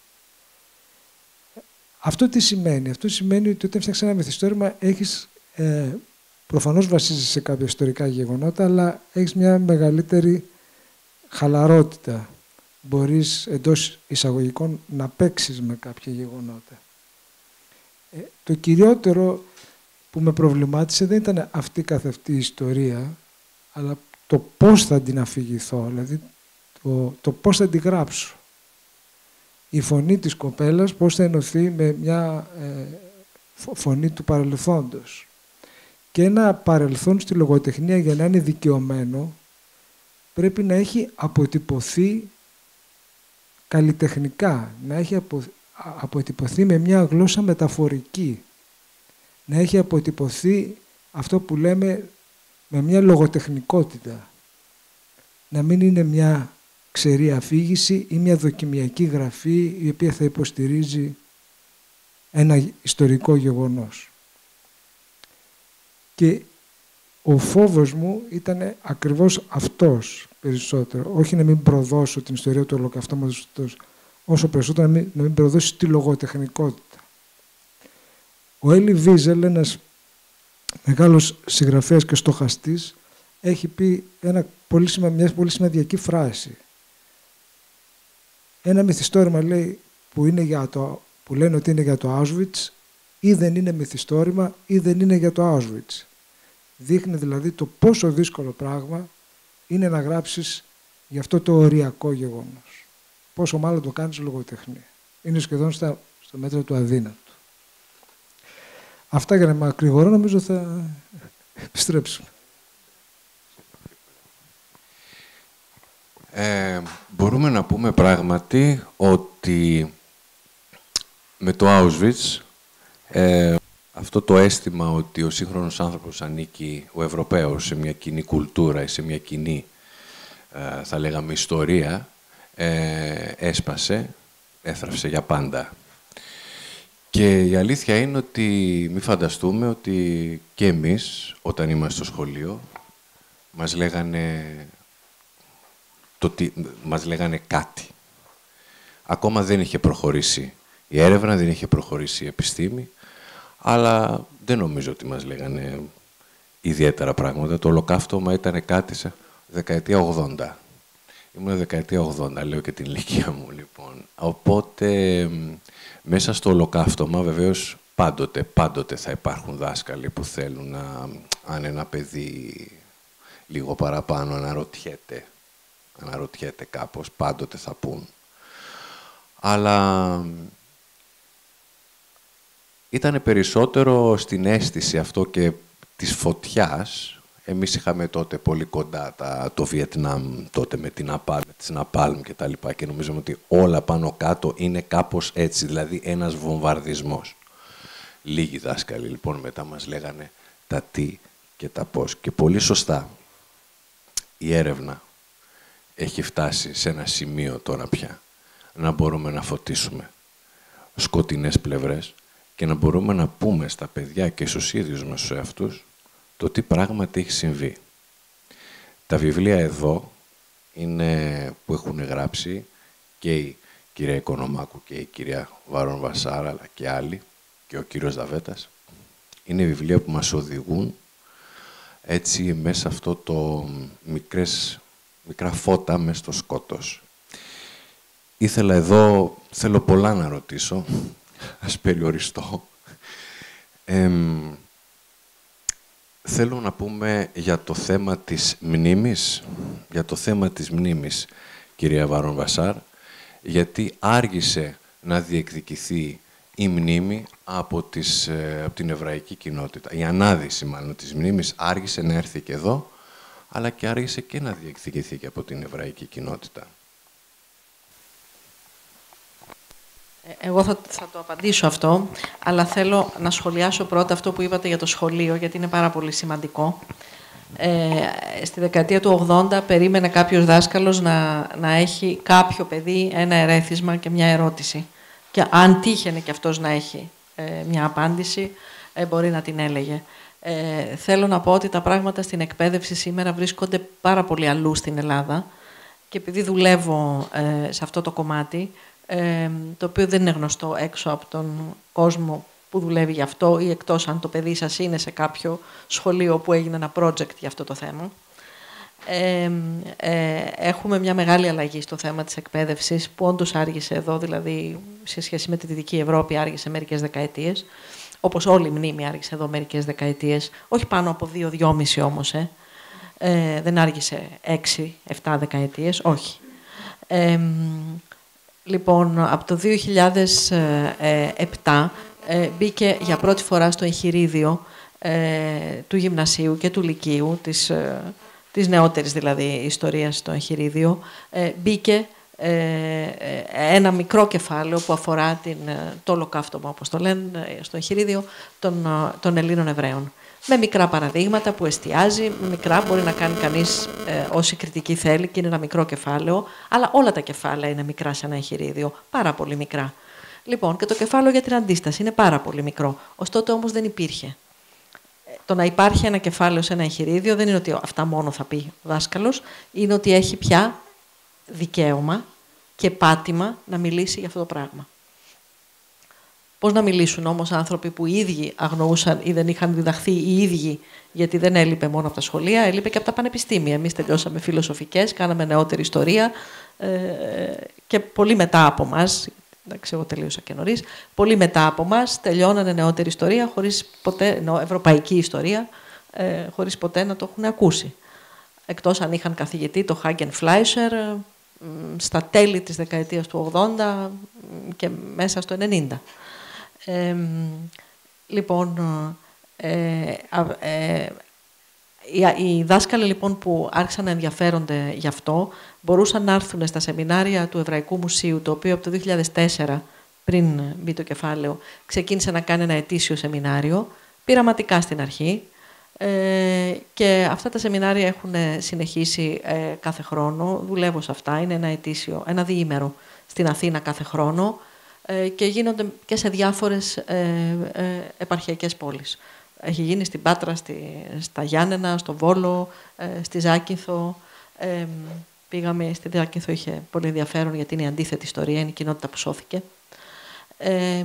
Αυτό τι σημαίνει? Αυτό σημαίνει ότι όταν φτιάξεις ένα μυθιστόρημα έχεις, ε, προφανώς βασίζεσαι σε κάποια ιστορικά γεγονότα, αλλά έχεις μια μεγαλύτερη χαλαρότητα. Μπορείς εντός εισαγωγικών να παίξεις με κάποια γεγονότα. Ε, το κυριότερο που με προβλημάτισε δεν ήταν αυτή καθ' αυτή η ιστορία, αλλά το πώς θα την αφηγηθώ, δηλαδή το, το πώς θα την γράψω. Η φωνή της κοπέλας πώς θα ενωθεί με μια ε, φωνή του παρελθόντος. Και ένα παρελθόν στη λογοτεχνία για να είναι δικαιωμένο πρέπει να έχει αποτυπωθεί καλλιτεχνικά, να έχει απο, αποτυπωθεί με μια γλώσσα μεταφορική, να έχει αποτυπωθεί αυτό που λέμε με μια λογοτεχνικότητα, να μην είναι μια ξερή αφήγηση ή μια δοκιμιακή γραφή η οποία θα υποστηρίζει ένα ιστορικό γεγονός. Και ο φόβος μου ήταν ακριβώς αυτός περισσότερο. Όχι να μην προδώσω την ιστορία του ολοκαυτώματος, όσο περισσότερο να μην, να μην προδώσω τη λογοτεχνικότητα. Ο Έλλη Βίζελ, ένας μεγάλος συγγραφέας και στοχαστής, έχει πει ένα πολύ σημα, μια πολύ σημαντική φράση. Ένα μυθιστόρημα, λέει, που, είναι για το, που λένε ότι είναι για το Auschwitz, ή δεν είναι μυθιστόρημα ή δεν είναι για το Auschwitz. Δείχνει δηλαδή το πόσο δύσκολο πράγμα είναι να γράψεις για αυτό το οριακό γεγονός. Πόσο μάλλον το κάνεις λογοτεχνία. Είναι σχεδόν στα, στο μέτρο του αδύνατου. Αυτά για να μακρηγορώ, νομίζω θα επιστρέψουμε. Ε, μπορούμε να πούμε πράγματι ότι με το Auschwitz ε, αυτό το αίσθημα ότι ο σύγχρονος άνθρωπος ανήκει, ο Ευρωπαίος, σε μια κοινή κουλτούρα ή σε μια κοινή, ε, θα λέγαμε, ιστορία, ε, έσπασε, έθραυσε για πάντα. Και η αλήθεια είναι ότι μην φανταστούμε ότι και εμείς, όταν είμαστε στο σχολείο, μας λέγανε, το τι, μας λέγανε κάτι. Ακόμα δεν είχε προχωρήσει η έρευνα, δεν είχε προχωρήσει η επιστήμη, αλλά δεν νομίζω ότι μας λέγανε ιδιαίτερα πράγματα. Το ολοκαύτωμα ήταν κάτι σε δεκαετία ογδόντα. Ήμουν δεκαετία ογδόντα, λέω και την ηλικία μου, λοιπόν. Οπότε, μέσα στο ολοκαύτωμα, βεβαίως, πάντοτε, πάντοτε θα υπάρχουν δάσκαλοι που θέλουν να, αν ένα παιδί λίγο παραπάνω αναρωτιέται, αναρωτιέται κάπως, πάντοτε θα πούν. Αλλά ήταν περισσότερο στην αίσθηση αυτό και της φωτιάς. Εμείς είχαμε τότε πολύ κοντά τα, το Βιετνάμ, τότε με την Ναπάλμ, της Ναπάλμ και τα λοιπά, και νομίζαμε ότι όλα πάνω κάτω είναι κάπως έτσι, δηλαδή ένας βομβαρδισμός. Λίγοι δάσκαλοι λοιπόν μετά μας λέγανε τα τι και τα πώς. Και πολύ σωστά η έρευνα έχει φτάσει σε ένα σημείο τώρα πια να μπορούμε να φωτίσουμε σκοτεινές πλευρές και να μπορούμε να πούμε στα παιδιά και στους ίδιους μας στους εαυτούς το τι πράγματι έχει συμβεί. Τα βιβλία εδώ είναι που έχουν γράψει και η κυρία Οικονομάκου και η κυρία Βάρων Βασάρα, αλλά και άλλοι, και ο κύριος Δαβέτας. Είναι βιβλία που μας οδηγούν έτσι μέσα αυτό το μικρές, μικρά φώτα μέσα στο σκότος. Ήθελα εδώ, θέλω πολλά να ρωτήσω, ας περιοριστώ. Ε, θέλω να πούμε για το θέμα της μνήμης, για το θέμα της μνήμης, κυρία Βάρων Βασάρ, γιατί άργησε να διεκδικηθεί η μνήμη από, τις, από την εβραϊκή κοινότητα. Η ανάδυση μάλλον της μνήμης άργησε να έρθει και εδώ, αλλά και άργησε και να διεκδικηθεί και από την εβραϊκή κοινότητα. Εγώ θα, θα το απαντήσω αυτό, αλλά θέλω να σχολιάσω πρώτα αυτό που είπατε για το σχολείο, γιατί είναι πάρα πολύ σημαντικό. Ε, στη δεκαετία του ογδόντα περίμενε κάποιος δάσκαλος να, να έχει κάποιο παιδί ένα ερέθισμα και μια ερώτηση. Και αν τύχαινε και αυτός να έχει ε, μια απάντηση, ε, μπορεί να την έλεγε. Ε, θέλω να πω ότι τα πράγματα στην εκπαίδευση σήμερα βρίσκονται πάρα πολύ αλλού στην Ελλάδα και επειδή δουλεύω ε, σε αυτό το κομμάτι, ε, το οποίο δεν είναι γνωστό έξω από τον κόσμο που δουλεύει γι' αυτό ή εκτός αν το παιδί σας είναι σε κάποιο σχολείο που έγινε ένα project για αυτό το θέμα. Ε, ε, έχουμε μια μεγάλη αλλαγή στο θέμα της εκπαίδευσης που όντως άργησε εδώ, δηλαδή σε σχέση με τη Δυτική Ευρώπη άργησε μερικές δεκαετίες, όπως όλη η μνήμη άργησε εδώ μερικές δεκαετίες, όχι πάνω από δύο, δυόμιση όμως, ε. Ε, δεν άργησε έξι, εφτά δεκαετίες, όχι. Ε, λοιπόν, από το δύο χιλιάδες επτά ε, μπήκε για πρώτη φορά στο εγχειρίδιο του γυμνασίου και του λυκείου, της, της νεότερης δηλαδή ιστορίας στο εγχειρίδιο, μπήκε ένα μικρό κεφάλαιο που αφορά την, το ολοκαύτωμα, όπως το λένε στο εγχειρίδιο των, των Ελλήνων Εβραίων. Με μικρά παραδείγματα που εστιάζει, με μικρά μπορεί να κάνει κανείς ε, όση κριτική θέλει και είναι ένα μικρό κεφάλαιο, αλλά όλα τα κεφάλαια είναι μικρά σε ένα εγχειρίδιο, πάρα πολύ μικρά. Λοιπόν, και το κεφάλαιο για την αντίσταση είναι πάρα πολύ μικρό, ωστότε όμως δεν υπήρχε. Το να υπάρχει ένα κεφάλαιο σε ένα εγχειρίδιο δεν είναι ότι αυτά μόνο θα πει ο δάσκαλος, είναι ότι έχει πια δικαίωμα και πάτημα να μιλήσει για αυτό το πράγμα. Πώς να μιλήσουν όμως άνθρωποι που οι ίδιοι αγνοούσαν ή δεν είχαν διδαχθεί οι ίδιοι, γιατί δεν έλειπε μόνο από τα σχολεία, έλειπε και από τα πανεπιστήμια. Εμείς τελειώσαμε φιλοσοφικές, κάναμε νεότερη ιστορία ε, και πολύ μετά από εμάς, εντάξει, εγώ τελείωσα και νωρίς, πολύ μετά από εμάς τελειώνανε νεότερη ιστορία, χωρίς ποτέ, νο, ευρωπαϊκή ιστορία, ε, χωρίς ποτέ να το έχουν ακούσει. Εκτός αν είχαν καθηγητή το Χάγκεν Φλάισερ στα τέλη της δεκαετίας του ογδόντα και μέσα στο ενενήντα. Ε, λοιπόν, ε, ε, οι, οι δάσκαλοι λοιπόν, που άρχισαν να ενδιαφέρονται γι' αυτό μπορούσαν να έρθουν στα σεμινάρια του Εβραϊκού Μουσείου, το οποίο από το δύο χιλιάδες τέσσερα, πριν μπει το κεφάλαιο, ξεκίνησε να κάνει ένα ετήσιο σεμινάριο, πειραματικά στην αρχή, ε, και αυτά τα σεμινάρια έχουν συνεχίσει ε, κάθε χρόνο. Δουλεύω σε αυτά, είναι ένα ετήσιο, ένα διήμερο στην Αθήνα κάθε χρόνο, και γίνονται και σε διάφορες ε, ε, επαρχιακές πόλεις. Έχει γίνει στην Πάτρα, στη, στα Γιάννενα, στο Βόλο, ε, στη Ζάκυνθο. Ε, πήγαμε στη Ζάκυνθο, είχε πολύ ενδιαφέρον γιατί είναι η αντίθετη ιστορία, είναι η κοινότητα που σώθηκε. Ε,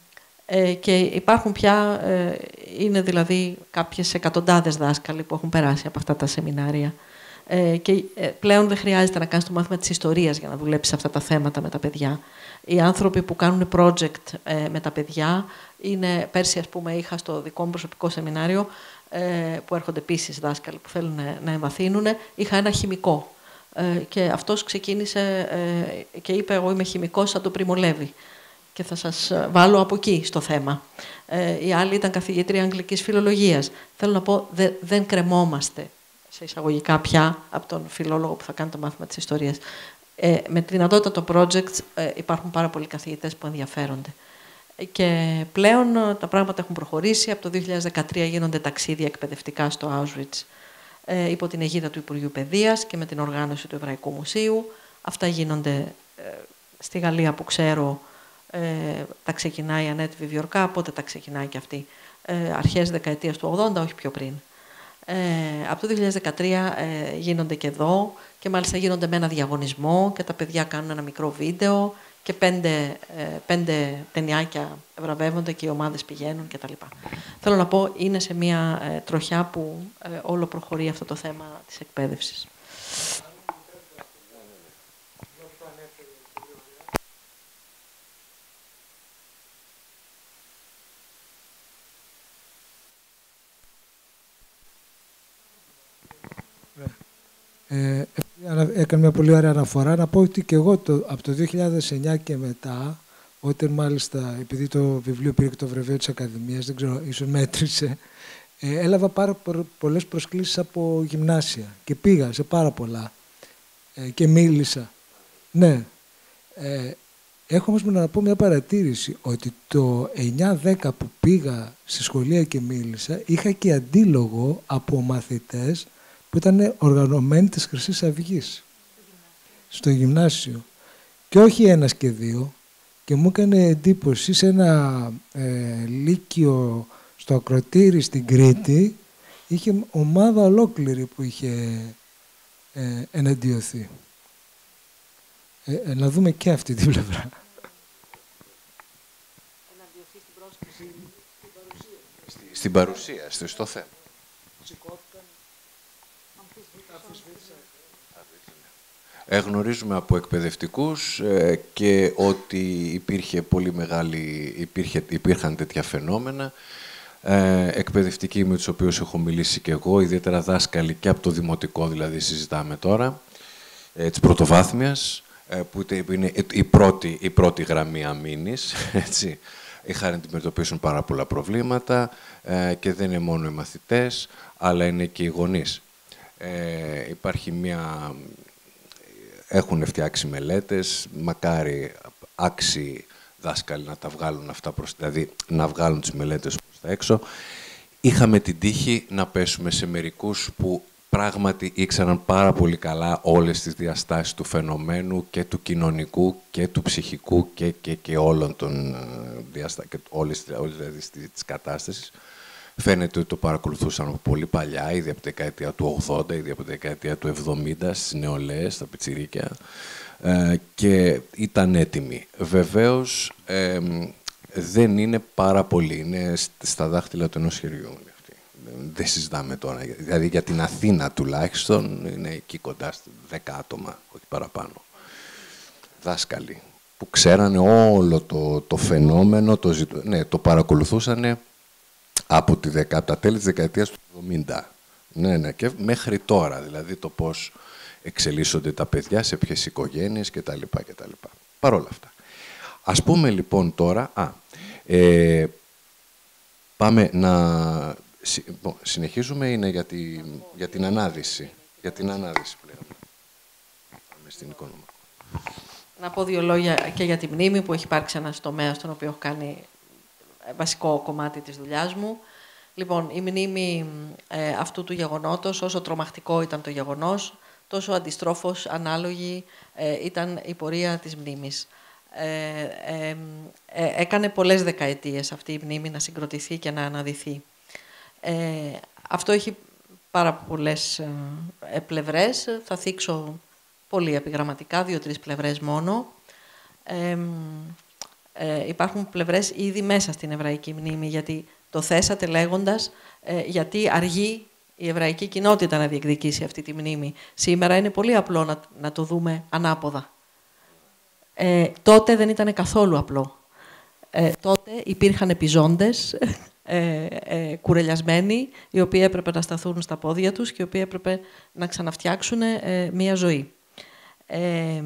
ε, και υπάρχουν πια, ε, είναι δηλαδή κάποιες εκατοντάδες δάσκαλοι που έχουν περάσει από αυτά τα σεμινάρια. Ε, και ε, πλέον δεν χρειάζεται να κάνεις το μάθημα της ιστορίας για να δουλέψεις αυτά τα θέματα με τα παιδιά. Οι άνθρωποι που κάνουν project ε, με τα παιδιά είναι, πέρσι ας πούμε είχα στο δικό μου προσωπικό σεμινάριο, ε, που έρχονται επίσης δάσκαλοι που θέλουν να, να εμβαθύνουν, είχα ένα χημικό ε, και αυτός ξεκίνησε ε, και είπε εγώ είμαι χημικός σαν το Πριμολέβη και θα σας βάλω από εκεί στο θέμα. Ε, η άλλη ήταν καθηγήτρια αγγλικής φιλολογίας. Θέλω να πω δε, δεν κρεμόμαστε σε εισαγωγικά πια από τον φιλόλογο που θα κάνει το μάθημα της ιστορίας. Ε, με τη δυνατότητα των projects ε, υπάρχουν πάρα πολλοί καθηγητές που ενδιαφέρονται. Και πλέον ε, τα πράγματα έχουν προχωρήσει. Από το δύο χιλιάδες δεκατρία γίνονται ταξίδια εκπαιδευτικά στο Auschwitz ε, υπό την αιγίδα του Υπουργείου Παιδείας και με την οργάνωση του Εβραϊκού Μουσείου. Αυτά γίνονται ε, στη Γαλλία που ξέρω, ε, τα ξεκινάει η Ανέτ Βιβιορκά, πότε τα ξεκινάει και αυτή. Ε, αρχές δεκαετίας του ογδόντα, όχι πιο πριν. Ε, από το δύο χιλιάδες δεκατρία ε, γίνονται και εδώ και μάλιστα γίνονται με ένα διαγωνισμό και τα παιδιά κάνουν ένα μικρό βίντεο και πέντε, ε, πέντε ταινιάκια βραβεύονται και οι ομάδες πηγαίνουν κτλ. Θέλω να πω, είναι σε μια ε, τροχιά που ε, όλο προχωρεί αυτό το θέμα της εκπαίδευσης. Ε, έκανε μια πολύ ωραία αναφορά. Να πω ότι και εγώ το, από το δύο χιλιάδες εννιά και μετά, όταν μάλιστα, επειδή το βιβλίο πήρε και το βραβείο της Ακαδημίας, δεν ξέρω, ίσως μέτρησε, ε, έλαβα πάρα πολλές προσκλήσεις από γυμνάσια και πήγα σε πάρα πολλά ε, και μίλησα. Ναι. Ε, έχω όμως να πω μια παρατήρηση, ότι το εννιά δέκα που πήγα σε σχολεία και μίλησα, είχα και αντίλογο από μαθητές που ήταν οργανωμένοι της Χρυσής Αυγής στο γυμνάσιο. Και όχι ένας και δύο. Και μου έκανε εντύπωση σε ένα ε, λύκειο στο Ακροτήρι στην Κρήτη, είχε ομάδα ολόκληρη που είχε ε, εναντιωθεί. Ε, ε, να δούμε και αυτή την πλευρά. Εναντιωθεί στην πρόσκληση, στην παρουσία. Στη, στην παρουσία, στο, στο θέμα. Ε, γνωρίζουμε από εκπαιδευτικούς ε, και ότι υπήρχε πολύ μεγάλη, υπήρχε, υπήρχαν τέτοια φαινόμενα. Ε, εκπαιδευτικοί με τους οποίους έχω μιλήσει και εγώ, ιδιαίτερα δάσκαλοι και από το δημοτικό, δηλαδή συζητάμε τώρα, ε, της πρωτοβάθμιας, ε, που είναι η πρώτη, η πρώτη γραμμή αμήνης, έτσι. είχαν να αντιμετωπίσουν πάρα πολλά προβλήματα ε, και δεν είναι μόνο οι μαθητές, αλλά είναι και οι γονείς. Ε, υπάρχει μια... Έχουν φτιάξει μελέτες, μακάρι άξιοι δάσκαλοι να τα βγάλουν αυτά προς... δηλαδή να βγάλουν τις μελέτες προς τα έξω. Είχαμε την τύχη να πέσουμε σε μερικούς που πράγματι ήξεραν πάρα πολύ καλά όλες τις διαστάσεις του φαινομένου και του κοινωνικού και του ψυχικού και, και, και όλων των διαστάσεων, όλες, όλες δηλαδή, τις κατάστασεις. Φαίνεται ότι το παρακολουθούσαν από πολύ παλιά, ήδη από τη δεκαετία του ογδόντα, ήδη από τη δεκαετία του εβδομήντα, στις νεολαίες, στα πιτσιρίκια, ε, και ήταν έτοιμοι. Βεβαίως, ε, δεν είναι πάρα πολύ, είναι στα δάχτυλα του ενός χεριού. Δεν συζητάμε τώρα. Δηλαδή για την Αθήνα τουλάχιστον είναι εκεί κοντά στα δέκα άτομα, όχι παραπάνω. Δάσκαλοι που ξέρανε όλο το, το φαινόμενο, το, ζητου... ναι, το παρακολουθούσαν από, τη δεκα... από τα τέλη της δεκαετίας του εβδομήντα. Ναι, ναι, και μέχρι τώρα, δηλαδή το πώς εξελίσσονται τα παιδιά, σε ποιες οικογένειες κτλ. κτλ. Παρ' όλα αυτά. Ας πούμε λοιπόν τώρα, α, ε, πάμε να... Συνεχίζουμε, είναι για, τη, για την ανάδυση. Για την ανάδυση πλέον. Πάμε στην οικονομία. Να πω δύο λόγια και για τη μνήμη, που έχει υπάρξει ένας τομέας στον οποίο έχω κάνει βασικό κομμάτι της δουλειάς μου. Λοιπόν, η μνήμη ε, αυτού του γεγονότος, όσο τρομακτικό ήταν το γεγονός, τόσο αντιστρόφως ανάλογη ε, ήταν η πορεία της μνήμης. Ε, ε, ε, έκανε πολλές δεκαετίες αυτή η μνήμη να συγκροτηθεί και να αναδυθεί. Ε, αυτό έχει πάρα πολλές ε, πλευρές. Θα θίξω πολύ επιγραμματικά, δύο-τρεις πλευρές μόνο. Ε, ε, υπάρχουν πλευρές ήδη μέσα στην εβραϊκή μνήμη, γιατί το θέσατε λέγοντας ε, γιατί αργεί η εβραϊκή κοινότητα να διεκδικήσει αυτή τη μνήμη. Σήμερα είναι πολύ απλό να, να το δούμε ανάποδα. Ε, τότε δεν ήταν καθόλου απλό. Ε, τότε υπήρχαν επιζώντες, ε, ε, κουρελιασμένοι, οι οποίοι έπρεπε να σταθούν στα πόδια τους και οι οποίοι έπρεπε να ξαναφτιάξουν ε, μία ζωή. Ε,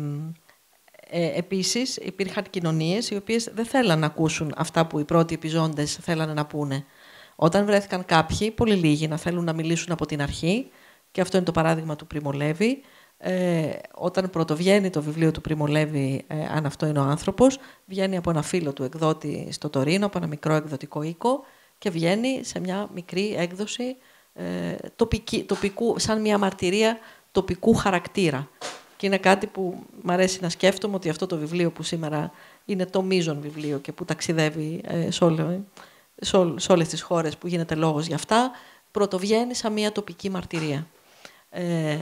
ε, επίσης, υπήρχαν κοινωνίες οι οποίες δεν θέλαν να ακούσουν αυτά που οι πρώτοι επιζώντες θέλανε να πούνε. Όταν βρέθηκαν κάποιοι, πολύ λίγοι, να θέλουν να μιλήσουν από την αρχή, και αυτό είναι το παράδειγμα του Πρίμο Λέβη, ε, όταν πρωτοβγαίνει το βιβλίο του Πρίμο Λέβη, ε, αν αυτό είναι ο άνθρωπος, βγαίνει από ένα φίλο του εκδότη στο Τωρίνο, από ένα μικρό εκδοτικό οίκο, και βγαίνει σε μια μικρή έκδοση ε, τοπική, τοπικού, σαν μια μαρτυρία τοπικού χαρακτήρα. Και είναι κάτι που μ' αρέσει να σκέφτομαι, ότι αυτό το βιβλίο που σήμερα είναι το μείζον βιβλίο και που ταξιδεύει ε, σε, όλε, σε, ό, σε όλες τις χώρες που γίνεται λόγος γι' αυτά, πρωτοβγαίνει σαν μια τοπική μαρτυρία. Ε,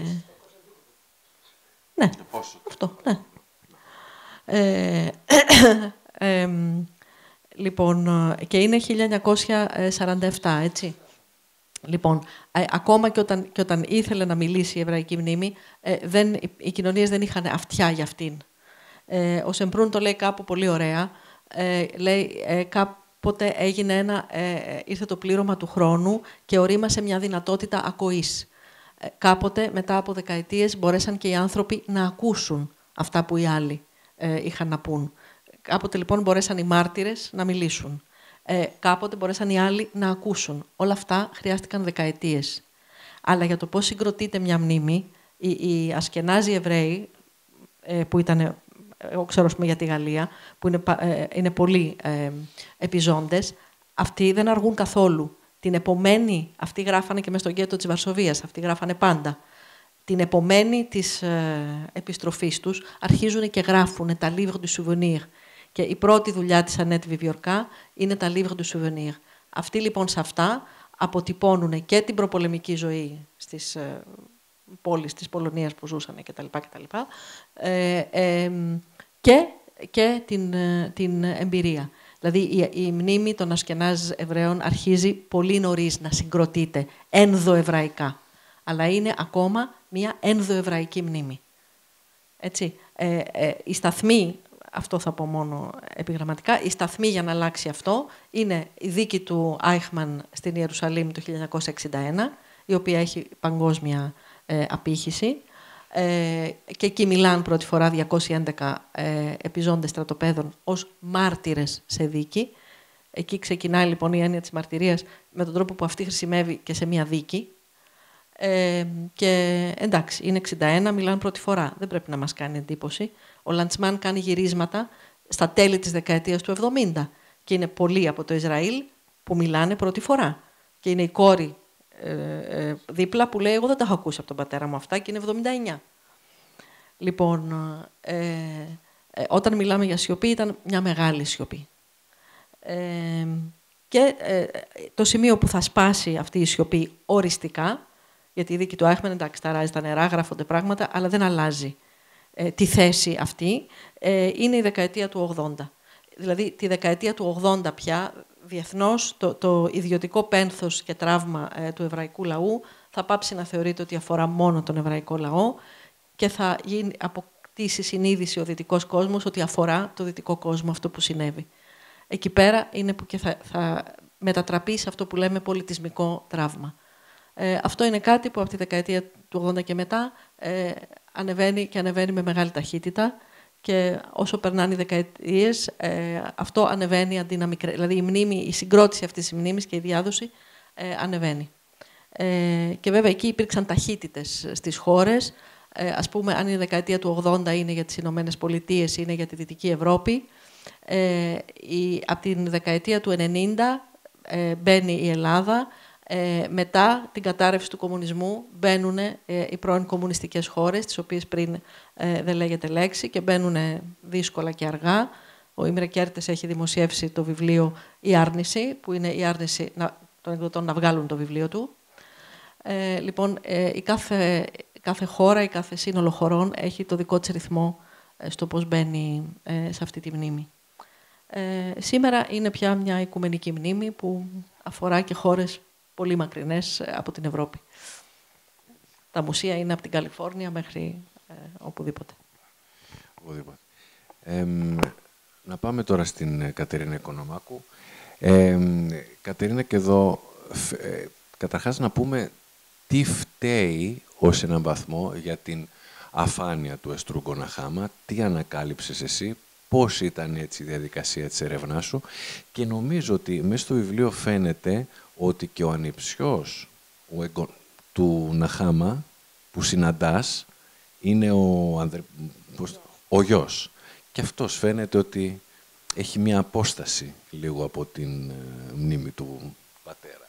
ναι, αυτό, ναι. Ε, ε, ε, λοιπόν, και είναι χίλια εννιακόσια σαράντα επτά, έτσι. Λοιπόν, ε, ακόμα και όταν, και όταν ήθελε να μιλήσει η εβραϊκή μνήμη, ε, δεν, οι κοινωνίες δεν είχαν αυτιά για αυτήν. Ε, ο Σεμπρούν το λέει κάπου πολύ ωραία. Ε, λέει, ε, κάποτε έγινε ένα, ε, ήρθε το πλήρωμα του χρόνου και ορίμασε μια δυνατότητα ακοής. Ε, κάποτε, μετά από δεκαετίες, μπορέσαν και οι άνθρωποι να ακούσουν αυτά που οι άλλοι ε, είχαν να πούν. Κάποτε, λοιπόν, μπορέσαν οι μάρτυρες να μιλήσουν. Ε, κάποτε μπορέσαν οι άλλοι να ακούσουν. Όλα αυτά χρειάστηκαν δεκαετίες. Αλλά για το πώς συγκροτείται μια μνήμη, οι, οι Ασκενάζοι Εβραίοι, ε, που ήταν, εγώ ξέρω πούμε, για τη Γαλλία, που είναι, ε, είναι πολλοί ε, επιζώντες, αυτοί δεν αργούν καθόλου. Την επομένη, αυτοί γράφανε και μες στο γκέτο της Βαρσοβίας, αυτοί γράφανε πάντα. Την επομένη της ε, επιστροφής τους αρχίζουν και γράφουν τα livres du souvenir. Και η πρώτη δουλειά της Ανέτ Βιβιορκά είναι τα livres du souvenir. Αυτοί λοιπόν σε αυτά αποτυπώνουν και την προπολεμική ζωή στις ε, πόλεις της Πολωνίας που ζούσαν κτλ. κτλ. Ε, ε, και και την, ε, την εμπειρία. Δηλαδή η, η μνήμη των Ασκενάζ Εβραίων αρχίζει πολύ νωρίς να συγκροτείται ενδοεβραϊκά. Αλλά είναι ακόμα μια ενδοεβραϊκή μνήμη. Έτσι, ε, ε, η σταθμή, αυτό θα πω μόνο επιγραμματικά, η σταθμή για να αλλάξει αυτό είναι η δίκη του Άιχμαν στην Ιερουσαλήμ το χίλια εννιακόσια εξήντα ένα, η οποία έχει παγκόσμια ε, απήχηση. Ε, και εκεί μιλάν πρώτη φορά διακόσιοι έντεκα ε, επιζώντες στρατοπέδων ως μάρτυρες σε δίκη. Εκεί ξεκινάει λοιπόν η έννοια της μαρτυρίας με τον τρόπο που αυτή χρησιμεύει και σε μία δίκη. Ε, και εντάξει, είναι εξήντα ένα, μιλάνε πρώτη φορά. Δεν πρέπει να μας κάνει εντύπωση. Ο Λαντσμάν κάνει γυρίσματα στα τέλη της δεκαετίας του εβδομήντα και είναι πολλοί από το Ισραήλ που μιλάνε πρώτη φορά. Και είναι η κόρη ε, ε, δίπλα που λέει: εγώ δεν τα έχω ακούσει από τον πατέρα μου αυτά, και είναι εβδομήντα εννιά. Λοιπόν, ε, ε, όταν μιλάμε για σιωπή, ήταν μια μεγάλη σιωπή. Ε, και ε, το σημείο που θα σπάσει αυτή η σιωπή οριστικά, γιατί η δίκη του Άιχμαν, εντάξει, ταράζει τα νερά, γράφονται πράγματα, αλλά δεν αλλάζει ε, τη θέση αυτή, ε, είναι η δεκαετία του ογδόντα. Δηλαδή, τη δεκαετία του ογδόντα πια, διεθνώς, το, το ιδιωτικό πένθος και τραύμα ε, του εβραϊκού λαού θα πάψει να θεωρείται ότι αφορά μόνο τον εβραϊκό λαό και θα γίνει, αποκτήσει συνείδηση ο δυτικός κόσμος ότι αφορά το δυτικό κόσμο αυτό που συνέβη. Εκεί πέρα είναι που και θα, θα μετατραπεί σε αυτό που λέμε πολιτισμικό τραύμα. Ε, αυτό είναι κάτι που από τη δεκαετία του ογδόντα και μετά ε, ανεβαίνει και ανεβαίνει με μεγάλη ταχύτητα και όσο περνάνε οι δεκαετίες ε, αυτό ανεβαίνει αντί να μικρέ... Δηλαδή η, μνήμη, η συγκρότηση αυτής της μνήμης και η διάδοση ε, ανεβαίνει. Ε, και βέβαια εκεί υπήρξαν ταχύτητες στις χώρες. Ε, ας πούμε, αν η δεκαετία του ογδόντα είναι για τις Ηνωμένες Πολιτείες, είναι για τη Δυτική Ευρώπη. Ε, η, από την δεκαετία του ενενήντα ε, μπαίνει η Ελλάδα. Ε, μετά την κατάρρευση του κομμουνισμού μπαίνουν ε, οι πρώην κομμουνιστικές χώρες, τις οποίες πριν ε, δεν λέγεται λέξη, και μπαίνουν δύσκολα και αργά. Ο Ήμρε Κέρτες έχει δημοσιεύσει το βιβλίο «Η Άρνηση», που είναι η άρνηση να, των εκδοτών να βγάλουν το βιβλίο του. Ε, λοιπόν, ε, η κάθε, κάθε χώρα, η κάθε σύνολο χωρών έχει το δικό της ρυθμό ε, στο πώς μπαίνει ε, σε αυτή τη μνήμη. Ε, σήμερα είναι πια μια οικουμενική μνήμη που αφορά και χώρες πολύ μακρινές από την Ευρώπη. Τα μουσεία είναι από την Καλιφόρνια μέχρι ε, οπουδήποτε. οπουδήποτε. Ε, να πάμε τώρα στην Κατερίνα Οικονομάκου. Ε, Κατερίνα, και εδώ, ε, καταρχάς να πούμε τι φταίει ως έναν βαθμό για την αφάνεια του Εστρούγκο Ναχάμα, τι ανακάλυψες εσύ, πώς ήταν έτσι η διαδικασία της ερευνάς σου, και νομίζω ότι μέσα στο βιβλίο φαίνεται ότι και ο ανιψιός ο εγκο... του Ναχάμα που συναντάς είναι ο, ανδρε... ο γιος. Και αυτός φαίνεται ότι έχει μια απόσταση λίγο από την ε, μνήμη του πατέρα.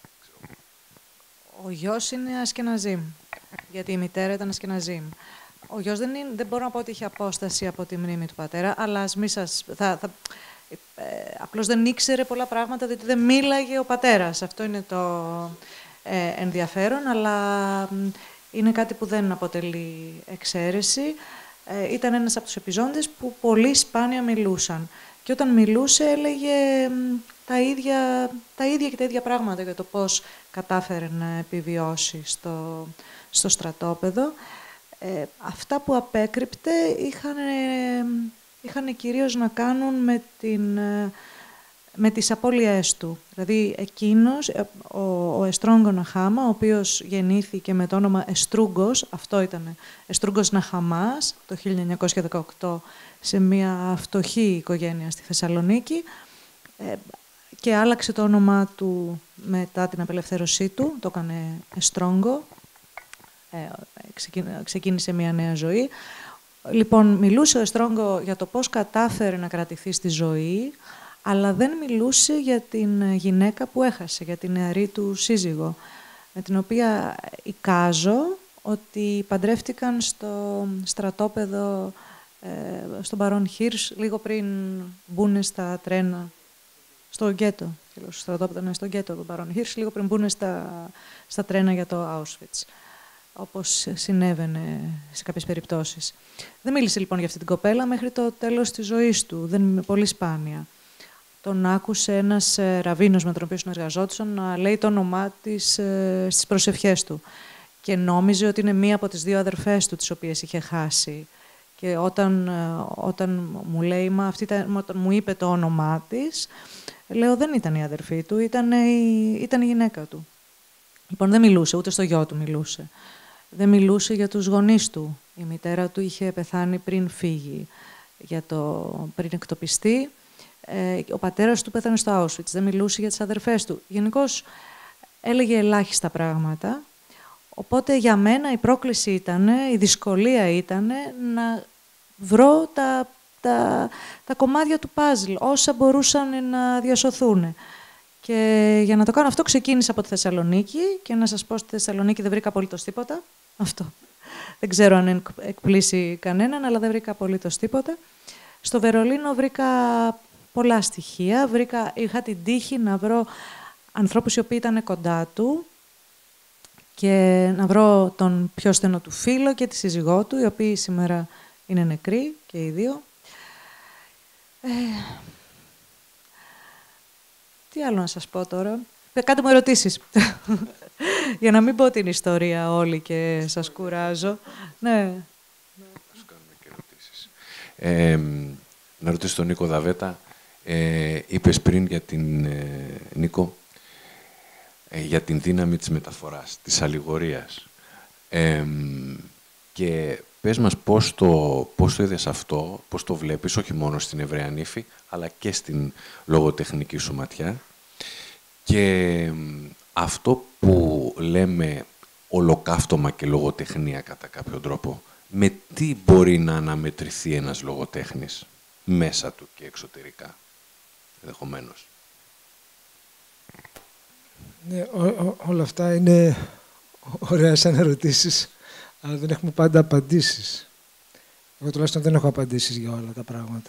Ο γιος είναι Ασκεναζίμ, γιατί η μητέρα ήταν Ασκεναζίμ. Ο γιος δεν, είναι, δεν μπορώ να πω ότι είχε απόσταση από τη μνήμη του πατέρα, αλλά ας μη σας... Θα, θα, ε, απλώς δεν ήξερε πολλά πράγματα, διότι δεν μίλαγε ο πατέρας. Αυτό είναι το ε, ενδιαφέρον, αλλά είναι κάτι που δεν αποτελεί εξαίρεση. Ε, ήταν ένας από τους επιζώντες που πολύ σπάνια μιλούσαν. Και όταν μιλούσε έλεγε τα ίδια, τα ίδια και τα ίδια πράγματα για το πώς κατάφερε να επιβιώσει στο, στο στρατόπεδο. Ε, αυτά που απέκρυπτε είχαν, ε, είχαν κυρίως να κάνουν με, την, ε, με τις απώλειές του. Δηλαδή εκείνος, ε, ο, ο Εστρούγκο Ναχάμα, ο οποίος γεννήθηκε με το όνομα Εστρούγκος, αυτό ήταν Εστρούγκος Ναχαμάς, το χίλια εννιακόσια δεκαοκτώ, σε μια φτωχή οικογένεια στη Θεσσαλονίκη, ε, και άλλαξε το όνομά του μετά την απελευθέρωσή του, το έκανε Εστρόγκο. Ξεκίνησε μια νέα ζωή. Λοιπόν, μιλούσε ο Εστρόγκο για το πώς κατάφερε να κρατηθεί στη ζωή, αλλά δεν μιλούσε για την γυναίκα που έχασε, για την νεαρή του σύζυγο, με την οποία εικάζω ότι παντρεύτηκαν στο στρατόπεδο, ε, στον Μπαρόν Χίρς, λίγο πριν μπουν στα τρένα, στο γκέτο, στο στρατόπεδο, ναι, στο γκέτο του Μπαρόν Χίρς, λίγο πριν μπουν στα, στα τρένα για το Auschwitz, όπως συνέβαινε σε κάποιες περιπτώσεις. Δεν μίλησε λοιπόν για αυτή την κοπέλα μέχρι το τέλος της ζωής του, δεν, πολύ σπάνια. Τον άκουσε ένας ραβίνος με τον οποίο συνεργαζόντουσαν να λέει το όνομά της ε, στις προσευχές του και νόμιζε ότι είναι μία από τις δύο αδερφές του τις οποίες είχε χάσει. Και όταν, ε, όταν μου λέει, μα αυτή ήταν, όταν μου είπε το όνομά της, λέω δεν ήταν η αδερφή του, ήταν η, ήταν η γυναίκα του. Λοιπόν, δεν μιλούσε, ούτε στο γιο του μιλούσε. Δεν μιλούσε για τους γονείς του. Η μητέρα του είχε πεθάνει πριν φύγει, για το, πριν εκτοπιστεί. Ε, ο πατέρας του πέθανε στο Auschwitz, δεν μιλούσε για τις αδερφές του. Γενικώς έλεγε ελάχιστα πράγματα. Οπότε για μένα η πρόκληση ήταν, η δυσκολία ήταν να βρω τα, τα, τα κομμάτια του παζλ, όσα μπορούσαν να διασωθούν. Και για να το κάνω αυτό ξεκίνησα από τη Θεσσαλονίκη και να σας πω στη Θεσσαλονίκη δεν βρήκα απολύτως τίποτα. Αυτό. Δεν ξέρω αν εκπλήσει κανέναν, αλλά δεν βρήκα απολύτως τίποτα. Στο Βερολίνο βρήκα πολλά στοιχεία. Βρήκα, είχα την τύχη να βρω ανθρώπους οι οποίοι ήταν κοντά του και να βρω τον πιο στενό του φίλο και τη σύζυγό του, οι οποίοι σήμερα είναι νεκροί και οι δύο. Ε, τι άλλο να σας πω τώρα. Κάντε μου ερωτήσεις. Για να μην πω την ιστορία όλη και σας κουράζω. Ναι. Ας κάνουμε και ερωτήσεις. Ε, να ρωτήσω τον Νίκο Δαβέτα. Ε, είπες πριν για την ε, Νίκο, ε, για την δύναμη της μεταφοράς, της αλληγορίας. Ε, και πες μας πώς το, πώς το είδες αυτό, πώς το βλέπεις, όχι μόνο στην Εβραία Νύφη, αλλά και στην λογοτεχνική σου ματιά. Και αυτό που λέμε ολοκαύτωμα και λογοτεχνία κατά κάποιο τρόπο, με τι μπορεί να αναμετρηθεί ένας λογοτέχνης μέσα του και εξωτερικά, ενδεχομένως. Ναι, ό, ό, όλα αυτά είναι ωραία σαν ερωτήσεις, αλλά δεν έχουμε πάντα απαντήσεις. Εγώ τουλάχιστον δεν έχω απαντήσεις για όλα τα πράγματα.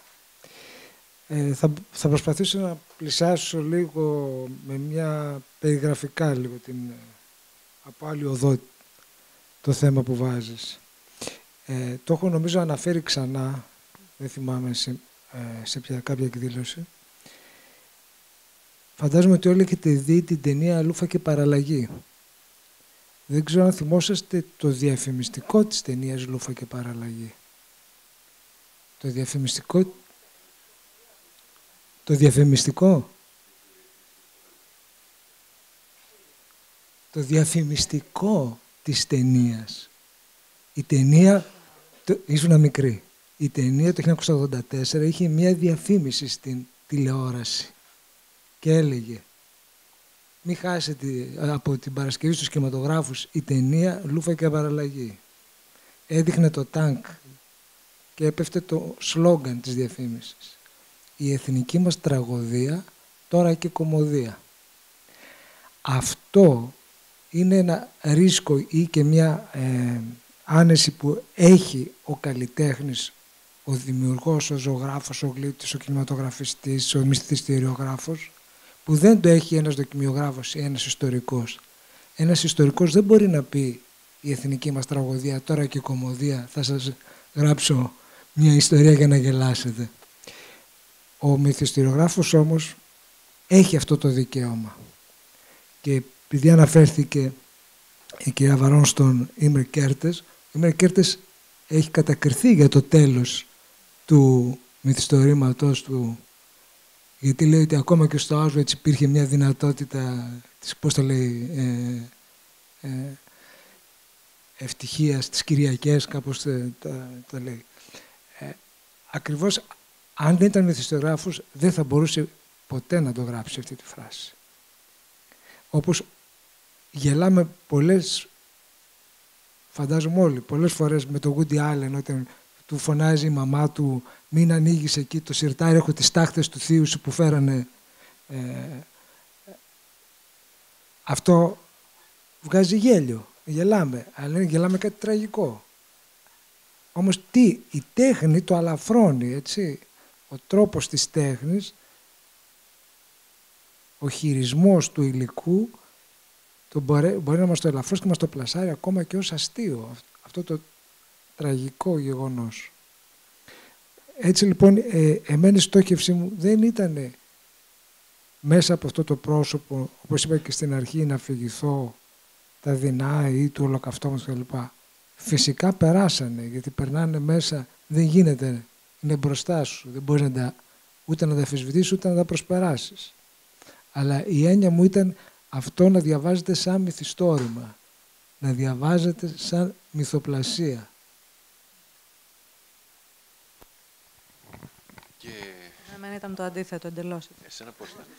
Ε, θα, θα προσπαθήσω να πλησιάσω λίγο με μια περιγραφικά λίγο την, από άλλη οδό το θέμα που βάζεις. Ε, το έχω νομίζω αναφέρει ξανά, δεν θυμάμαι σε, ε, σε ποια, κάποια εκδήλωση. Φαντάζομαι ότι όλοι έχετε δει την ταινία «Λούφα και παραλλαγή». Δεν ξέρω αν θυμόσαστε το διαφημιστικό της ταινίας «Λούφα και παραλλαγή». Το διαφημιστικό... Το διαφημιστικό... Το διαφημιστικό της ταινίας. Η ταινία... Το, ήσουν μικρή. Η ταινία το χίλια εννιακόσια ογδόντα τέσσερα είχε μία διαφήμιση στην τηλεόραση και έλεγε μη χάσετε από την Παρασκευή στους κινηματογράφους η ταινία «Λούφα και παραλλαγή». Έδειχνε το τάγκ και έπεφτε το σλόγγαν της διαφήμισης. Η εθνική μας τραγωδία, τώρα και κωμωδία. Αυτό είναι ένα ρίσκο ή και μια ε, άνεση που έχει ο καλλιτέχνης, ο δημιουργός, ο ζωγράφος, ο γλύπτης, ο κινηματογραφιστής, ο μυθιστηριογράφος, που δεν το έχει ένας δοκιμιογράφος ή ένας ιστορικός. Ένας ιστορικός δεν μπορεί να πει η εθνική μας τραγωδία, τώρα και κωμωδία, θα σας γράψω μια ιστορία για να γελάσετε. Ο μυθιστηριογράφος όμως έχει αυτό το δικαίωμα. Και επειδή αναφέρθηκε η κυρία Βαρών στον Ίμρε Κέρτες, ο Ίμρε Κέρτες έχει κατακριθεί για το τέλος του μυθιστορήματος του, γιατί λέει ότι ακόμα και στο Auschwitz υπήρχε μια δυνατότητα της, πώς το λέει, ε, ε, ευτυχίας, τις Κυριακές, κάπως τα, τα λέει. Ε, ακριβώς, αν δεν ήταν μυθιστογράφος, δεν θα μπορούσε ποτέ να το γράψει αυτή τη φράση. Όπως γελάμε πολλές, φαντάζομαι όλοι, πολλές φορές με τον Woody Allen, όταν του φωνάζει η μαμά του «Μην ανοίγεις εκεί το σιρτάρι, έχω τις τάχτες του θείου σου που φέρανε». Ε, αυτό βγάζει γέλιο, γελάμε, αλλά γελάμε κάτι τραγικό. Όμως τι, η τέχνη το αλαφρώνει, έτσι. Ο τρόπος της τέχνης, ο χειρισμός του υλικού, το μπορεί, μπορεί να μας το ελαφρώσει και μας το πλασάρει ακόμα και ως αστείο, αυτό το τραγικό γεγονός. Έτσι λοιπόν, ε, εμένα η στόχευσή μου δεν ήταν μέσα από αυτό το πρόσωπο, όπως είπα και στην αρχή, να αφηγηθώ τα δεινά ή του ολοκαυτώματος κλπ. Φυσικά περάσανε, γιατί περνάνε μέσα, δεν γίνεται, είναι μπροστά σου, δεν μπορείς να τα, ούτε να τα αφισβητήσεις, ούτε να τα προσπεράσεις. Αλλά η έννοια μου ήταν αυτό να διαβάζετε σαν μυθιστόρημα, να διαβάζετε σαν μυθοπλασία. Και... μένα ήταν το αντίθετο εντελώς. Εσένα πώς ήταν?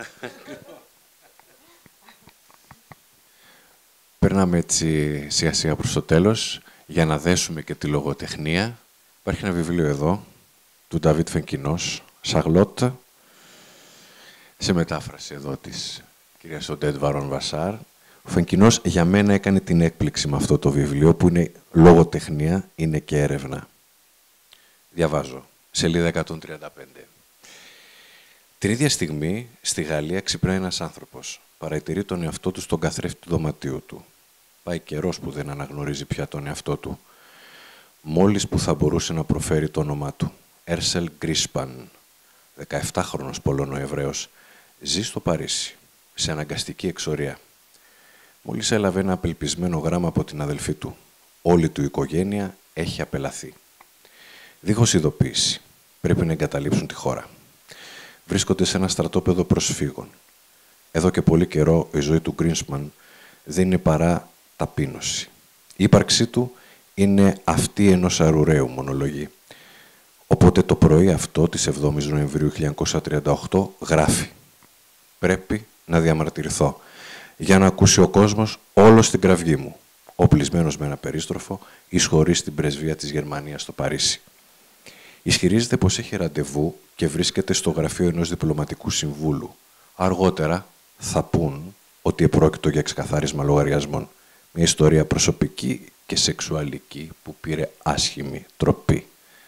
Περνάμε έτσι σιγά σιγά προς το τέλος, για να δέσουμε και τη λογοτεχνία. Υπάρχει ένα βιβλίο εδώ, του Νταβίτ Φενκινός, Σαρλότ, σε μετάφραση εδώ της κυρίας Οντέτ Βαρόν Βασάρ. Ο Φενκινός για μένα έκανε την έκπληξη με αυτό το βιβλίο, που είναι λογοτεχνία, είναι και έρευνα. Διαβάζω, σελίδα εκατόν τριάντα πέντε. Την ίδια στιγμή, στη Γαλλία ξυπνάει ένας άνθρωπος. Παρατηρεί τον εαυτό του στον καθρέφτη του δωματίου του. Πάει καιρός που δεν αναγνωρίζει πια τον εαυτό του. Μόλις που θα μπορούσε να προφέρει το όνομά του. Έρσελ Γκρίσπαν, δεκαεφτάχρονος Πολωνο-Εβραίος, ζει στο Παρίσι, σε αναγκαστική εξορία. Μόλις έλαβε ένα απελπισμένο γράμμα από την αδελφή του. Όλη του η οικογένεια έχει απελαθεί. Δίχως ειδοποίηση. Πρέπει να εγκαταλείψουν τη χώρα. Βρίσκονται σε ένα στρατόπεδο προσφύγων. Εδώ και πολύ καιρό η ζωή του Γκρίσπαν δεν είναι παρά ταπείνωση. Η ύπαρξή του είναι αυτή ενός αρουραίου, μονολογεί. Οπότε το πρωί αυτό της εβδόμης Νοεμβρίου χίλια εννιακόσια τριάντα οκτώ γράφει «Πρέπει να διαμαρτυρηθώ για να ακούσει ο κόσμος όλο στην κραυγή μου». Οπλισμένος με ένα περίστροφο, εισχωρεί στην πρεσβεία της Γερμανίας στο Παρίσι. Ισχυρίζεται πως έχει ραντεβού και βρίσκεται στο γραφείο ενός διπλωματικού συμβούλου. Αργότερα θα πούν ότι επρόκειτο για ξεκαθάρισμα λογαριασμών. Μια ιστορία προσωπική και σεξουαλική που πήρε άσχημη τροπή.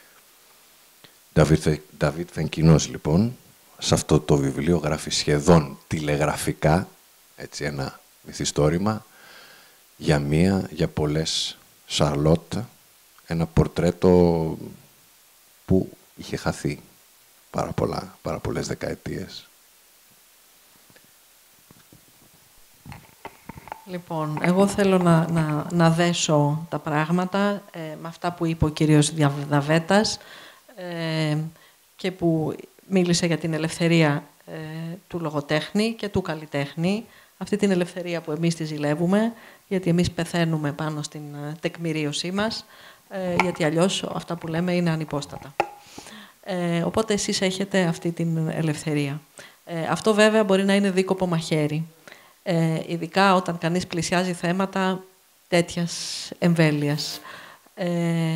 Νταβίτ Φενκινός, λοιπόν, σε αυτό το βιβλίο γράφει σχεδόν τηλεγραφικά, έτσι, ένα μυθιστόρημα, για μία, για πολλές Σαρλότ, ένα πορτρέτο που είχε χαθεί πάρα, πολλά, πάρα πολλές δεκαετίες. Λοιπόν, εγώ θέλω να, να, να δέσω τα πράγματα ε, με αυτά που είπε ο κύριος Δαβέτας ε, και που μίλησε για την ελευθερία ε, του λογοτέχνη και του καλλιτέχνη. Αυτή την ελευθερία που εμείς τη ζηλεύουμε, γιατί εμείς πεθαίνουμε πάνω στην τεκμηρίωσή μας, ε, γιατί αλλιώς αυτά που λέμε είναι ανυπόστατα. Ε, οπότε εσείς έχετε αυτή την ελευθερία. Ε, αυτό βέβαια μπορεί να είναι δίκοπο μαχαίρι. Ε, ειδικά όταν κανείς πλησιάζει θέματα τέτοιας εμβέλειας. Ε,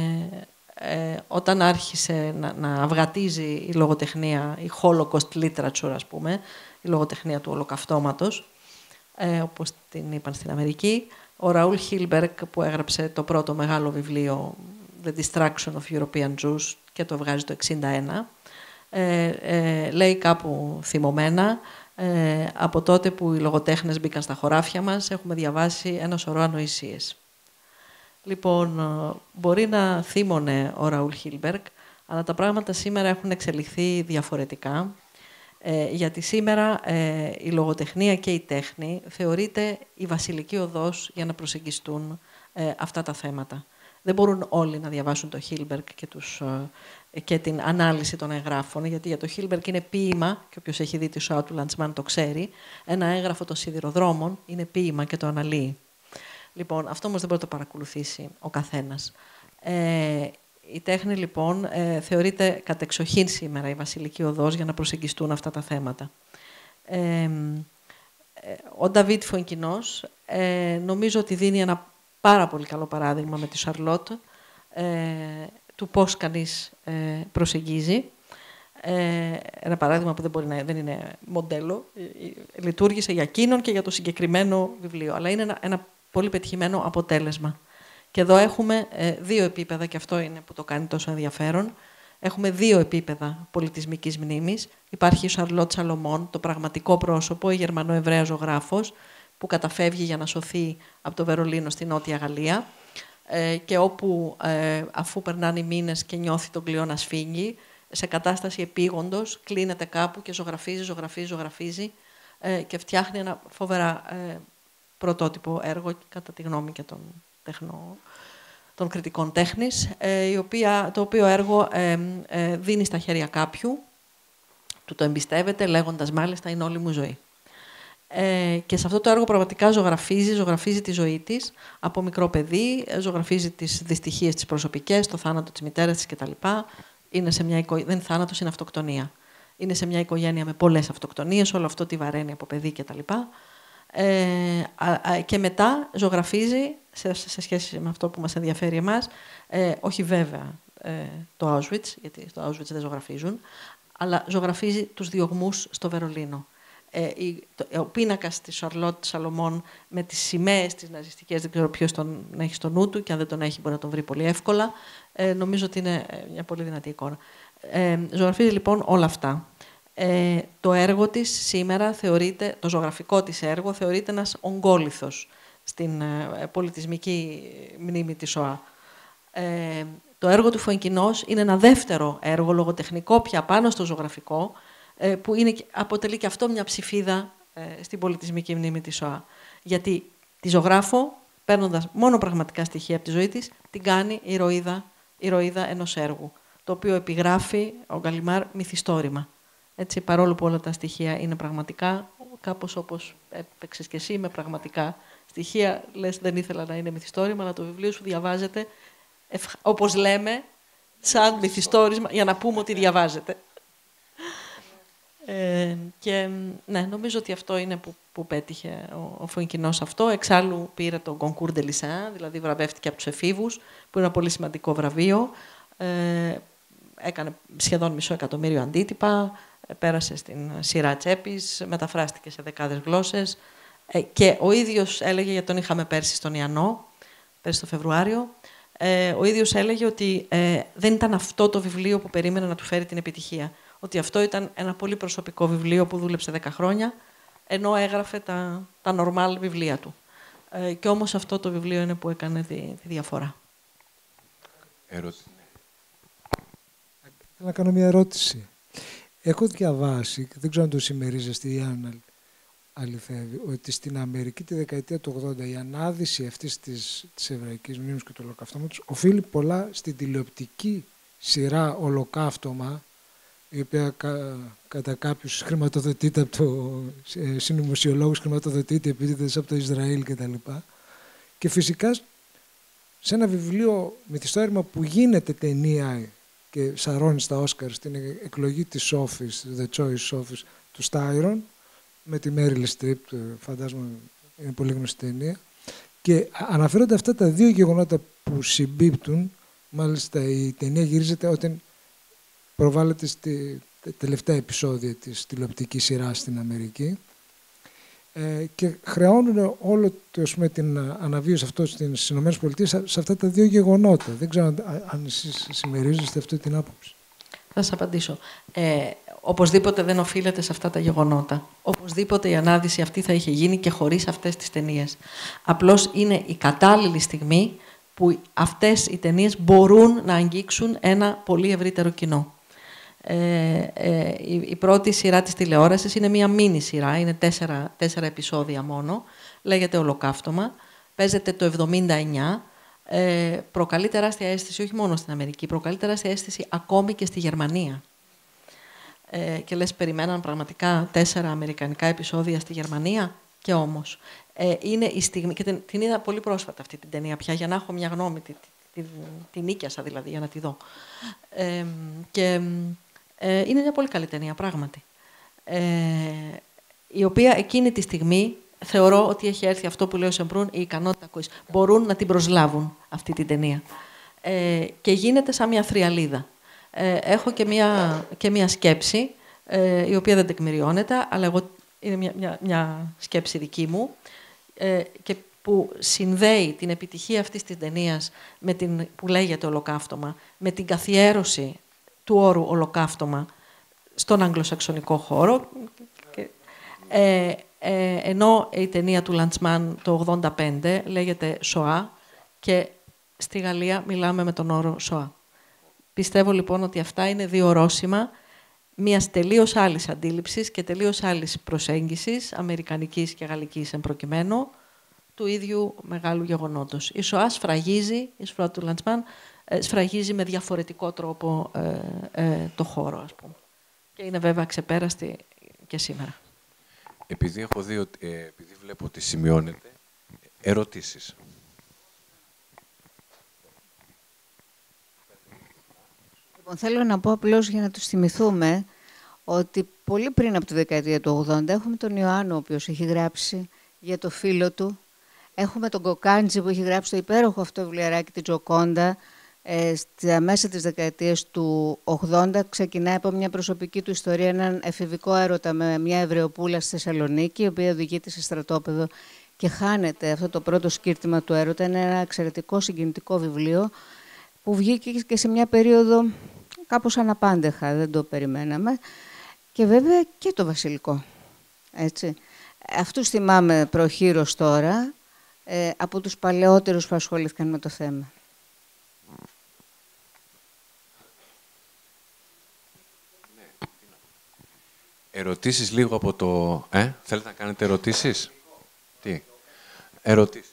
ε, όταν άρχισε να, να αυγατίζει η λογοτεχνία, η Holocaust literature, ας πούμε, η λογοτεχνία του ολοκαυτώματος, ε, όπως την είπαν στην Αμερική, ο Ραούλ Χίλμπεργκ, που έγραψε το πρώτο μεγάλο βιβλίο The Destruction of European Jews και το βγάζει το εξήντα ένα, ε, ε, λέει κάπου θυμωμένα, Ε, από τότε που οι λογοτέχνες μπήκαν στα χωράφια μας, έχουμε διαβάσει ένα σωρό ανοησίες. Λοιπόν, μπορεί να θύμωνε ο Ραούλ Χίλμπεργκ, αλλά τα πράγματα σήμερα έχουν εξελιχθεί διαφορετικά, ε, γιατί σήμερα ε, η λογοτεχνία και η τέχνη θεωρείται η βασιλική οδός για να προσεγγιστούν ε, αυτά τα θέματα. Δεν μπορούν όλοι να διαβάσουν το Χίλμπεργκ και, τους, και την ανάλυση των εγγράφων, γιατί για το Χίλμπεργκ είναι ποίημα, και όποιος έχει δει τη Σοά του Λαντσμάν το ξέρει, ένα έγγραφο των σιδηροδρόμων είναι ποίημα και το αναλύει. Λοιπόν, αυτό όμως δεν μπορεί να το παρακολουθήσει ο καθένας. Ε, η τέχνη, λοιπόν, ε, θεωρείται κατεξοχήν σήμερα η βασιλική οδός για να προσεγγιστούν αυτά τα θέματα. Ε, ε, ο Νταβίτ Φενκινός ε, νομίζω ότι δίνει ένα πάρα πολύ καλό παράδειγμα με τη Σαρλότ, ε, του πώς κανείς ε, προσεγγίζει. Ε, ένα παράδειγμα που δεν, μπορεί να, δεν είναι μοντέλο, ε, λειτουργήσε για εκείνον και για το συγκεκριμένο βιβλίο, αλλά είναι ένα, ένα πολύ πετυχημένο αποτέλεσμα. Και εδώ έχουμε ε, δύο επίπεδα, και αυτό είναι που το κάνει τόσο ενδιαφέρον. Έχουμε δύο επίπεδα πολιτισμικής μνήμης. Υπάρχει η Σαρλότ Σαλομών, το πραγματικό πρόσωπο, η Γερμανοεβραία ζωγράφος, που καταφεύγει για να σωθεί από το Βερολίνο στη Νότια Γαλλία ε, και όπου ε, αφού περνάνε οι μήνες και νιώθει τον κλειό να σφίγγει, σε κατάσταση επίγοντος, κλείνεται κάπου και ζωγραφίζει, ζωγραφίζει, ζωγραφίζει ε, και φτιάχνει ένα φοβερά ε, πρωτότυπο έργο, κατά τη γνώμη και των, τεχνο, των κριτικών τέχνης, ε, η οποία, το οποίο έργο ε, ε, δίνει στα χέρια κάποιου, του το εμπιστεύεται, λέγοντας μάλιστα «είναι όλη μου ζωή». Ε, και σε αυτό το έργο πραγματικά ζωγραφίζει, ζωγραφίζει τη ζωή της από μικρό παιδί, ζωγραφίζει τις δυστυχίες της προσωπικές, το θάνατο της μητέρας της κτλ. Είναι σε μια οικο... Δεν είναι θάνατος, είναι αυτοκτονία. είναι σε μια οικογένεια με πολλές αυτοκτονίες, όλο αυτό τη βαραίνει από παιδί κτλ. Ε, και μετά ζωγραφίζει, σε, σε σχέση με αυτό που μας ενδιαφέρει εμάς, ε, όχι βέβαια ε, το Auschwitz, γιατί στο Auschwitz δεν ζωγραφίζουν, αλλά ζωγραφίζει τους διωγμούς στο Βερολίνο. Ε, η, το, ο πίνακας της Σαρλότ Σαλομών με τις σημαίες της ναζιστικές, δεν ξέρω ποιος τον έχει στο νου του, και αν δεν τον έχει μπορεί να τον βρει πολύ εύκολα. Ε, νομίζω ότι είναι μια πολύ δυνατή εικόνα. Ε, ζωγραφίζει λοιπόν όλα αυτά. Ε, το έργο της σήμερα θεωρείται, το ζωγραφικό της έργο θεωρείται ένας ογκόλιθος στην ε, πολιτισμική μνήμη της ΣΟΑ. Ε, το έργο του Φωενκινός είναι ένα δεύτερο έργο λογοτεχνικό πια πάνω στο ζωγραφικό, ε, που είναι, αποτελεί και αυτό μια ψηφίδα ε, στην πολιτισμική μνήμη της ΣΟΑ. Γιατί τη ζωγράφο, παίρνοντας μόνο πραγματικά στοιχεία από τη ζωή της, την κάνει ηρωίδα, ηρωίδα ενός έργου, το οποίο επιγράφει ο Γκαλιμάρ μυθιστόρημα. Έτσι, παρόλο που όλα τα στοιχεία είναι πραγματικά, κάπως όπως έπαιξες και εσύ με πραγματικά στοιχεία, λες δεν ήθελα να είναι μυθιστόρημα, αλλά το βιβλίο σου διαβάζεται, όπως λέμε, σαν μυθιστόρημα, για να πούμε ότι διαβάζεται. Ε, και ναι, νομίζω ότι αυτό είναι που, που πέτυχε ο, ο Φωενκινός αυτό. Εξάλλου πήρε το Goncourt de Lycée, δηλαδή βραβεύτηκε από τους εφήβους, που είναι ένα πολύ σημαντικό βραβείο. Ε, έκανε σχεδόν μισό εκατομμύριο αντίτυπα, πέρασε στην σειρά Τσέπης, μεταφράστηκε σε δεκάδες γλώσσες. Ε, και ο ίδιος έλεγε, γιατί τον είχαμε πέρσι στον Ιαννό, πέρσι το Φεβρουάριο, ε, ο ίδιος έλεγε ότι ε, δεν ήταν αυτό το βιβλίο που περίμενε να του φέρει την επιτυχία. Ότι αυτό ήταν ένα πολύ προσωπικό βιβλίο που δούλεψε δέκα χρόνια, ενώ έγραφε τα, τα normal βιβλία του. Ε, και όμως αυτό το βιβλίο είναι που έκανε τη, τη διαφορά. Ερώτηση. Θέλω να κάνω μια ερώτηση. Έχω διαβάσει, και δεν ξέρω αν το συμμερίζεστε ή αν αληθεύει, ότι στην Αμερική τη δεκαετία του ογδόντα η ανάδυση αυτής της, της εβραϊκής μνήμης και του ολοκαυτώματος οφείλει πολλά στην τηλεοπτική σειρά Ολοκαύτωμα, η οποία κα, κατά κάποιους χρηματοδοτείται από το ε, συνωμοσιολόγους, χρηματοδοτείται επίτηδες από το Ισραήλ κτλ. Και φυσικά σε ένα βιβλίο μυθιστόρημα που γίνεται ταινία και σαρώνει στα Όσκαρ στην εκλογή της Office, The Choice Office, του Στάιρον, με τη Μέριλ Στριπ, φαντάζομαι είναι πολύ γνωστή ταινία, και αναφέρονται αυτά τα δύο γεγονότα που συμπίπτουν. Μάλιστα η ταινία γυρίζεται όταν προβάλλεται στη τελευταία επεισόδια της τηλεοπτικής σειράς στην Αμερική, ε, και χρεώνουν όλο το, πούμε, την αναβίωση αυτό στις ΗΠΑ σε, σε αυτά τα δύο γεγονότα. Δεν ξέρω αν, αν εσείς συμμερίζεστε αυτή την άποψη. Θα σας απαντήσω. Ε, οπωσδήποτε δεν οφείλεται σε αυτά τα γεγονότα. Οπωσδήποτε η ανάδυση αυτή θα είχε γίνει και χωρίς αυτές τις ταινίες. Απλώς είναι η κατάλληλη στιγμή που αυτές οι ταινίες μπορούν να αγγίξουν ένα πολύ ευρύτερο κοινό. Ε, ε, η, η πρώτη σειρά της τηλεόρασης είναι μία μίνι σειρά, είναι τέσσερα, τέσσερα επεισόδια μόνο, λέγεται Ολοκαύτωμα, παίζεται το εβδομήντα εννιά, ε, προκαλεί τεράστια αίσθηση όχι μόνο στην Αμερική, προκαλεί τεράστια αίσθηση ακόμη και στη Γερμανία. Ε, και λες, περιμέναν πραγματικά τέσσερα αμερικανικά επεισόδια στη Γερμανία, και όμως ε, είναι η στιγμή, και την, την είδα πολύ πρόσφατα αυτή την ταινία πια, για να έχω μια γνώμη, την, την, την νίκιασα δηλαδή, για να τη δω. Ε, και ε, είναι μια πολύ καλή ταινία, πράγματι. Ε, η οποία εκείνη τη στιγμή θεωρώ ότι έχει έρθει αυτό που λέει ο Σεμπρούν, η ικανότητα ακοής. Μπορούν να την προσλάβουν αυτή την ταινία. Ε, και γίνεται σαν μια θριαλίδα. Ε, έχω και μια, και μια σκέψη, ε, η οποία δεν τεκμηριώνεται, αλλά εγώ, είναι μια, μια, μια σκέψη δική μου, ε, και που συνδέει την επιτυχία αυτής της ταινίας με την, που λέγεται Ολοκαύτωμα, με την καθιέρωση του όρου Ολοκαύτωμα στον αγγλοσαξονικό χώρο. Και, ε, ε, ενώ η ταινία του Λαντσμάν το ογδόντα πέντε λέγεται Σοά, και στη Γαλλία μιλάμε με τον όρο Σοά. Πιστεύω λοιπόν ότι αυτά είναι δύο ορόσημα μιας τελείως άλλης αντίληψης και τελείως άλλης προσέγγισης, αμερικανικής και γαλλικής εν προκειμένου, του ίδιου μεγάλου γεγονότος. Η Σοά σφραγίζει, η Σοά του Λαντσμάν, σφραγίζει με διαφορετικό τρόπο ε, ε, το χώρο, ας πούμε. Και είναι βέβαια ξεπέραστη και σήμερα. Επειδή έχω δει, ε, επειδή βλέπω ότι σημειώνεται, ερωτήσεις. Λοιπόν, θέλω να πω απλώς για να τους θυμηθούμε ότι πολύ πριν από τη δεκαετία του ογδόντα έχουμε τον Ιωάννου, ο οποίος έχει γράψει για το φίλο του. Έχουμε τον Κοκάντζη που έχει γράψει το υπέροχο αυτό βιβλιαράκι, τη Τζοκόντα. Ε, στα μέσα της δεκαετίας του ογδόντα ξεκινάει από μια προσωπική του ιστορία, έναν εφηβικό έρωτα με μια Εβραιοπούλα στη Θεσσαλονίκη, η οποία οδηγείται σε στρατόπεδο και χάνεται αυτό το πρώτο σκύρτημα του έρωτα. Είναι ένα εξαιρετικό συγκινητικό βιβλίο που βγήκε και σε μια περίοδο κάπως αναπάντεχα, δεν το περιμέναμε. Και βέβαια και το Βασιλικό. Έτσι. Αυτούς θυμάμαι προχείρως τώρα, ε, από τους παλαιότερους που ασχολήθηκαν με το θέμα. Ερωτήσεις λίγο από το... Ε, θέλετε να κάνετε ερωτήσεις? Τι? Ερωτήσεις.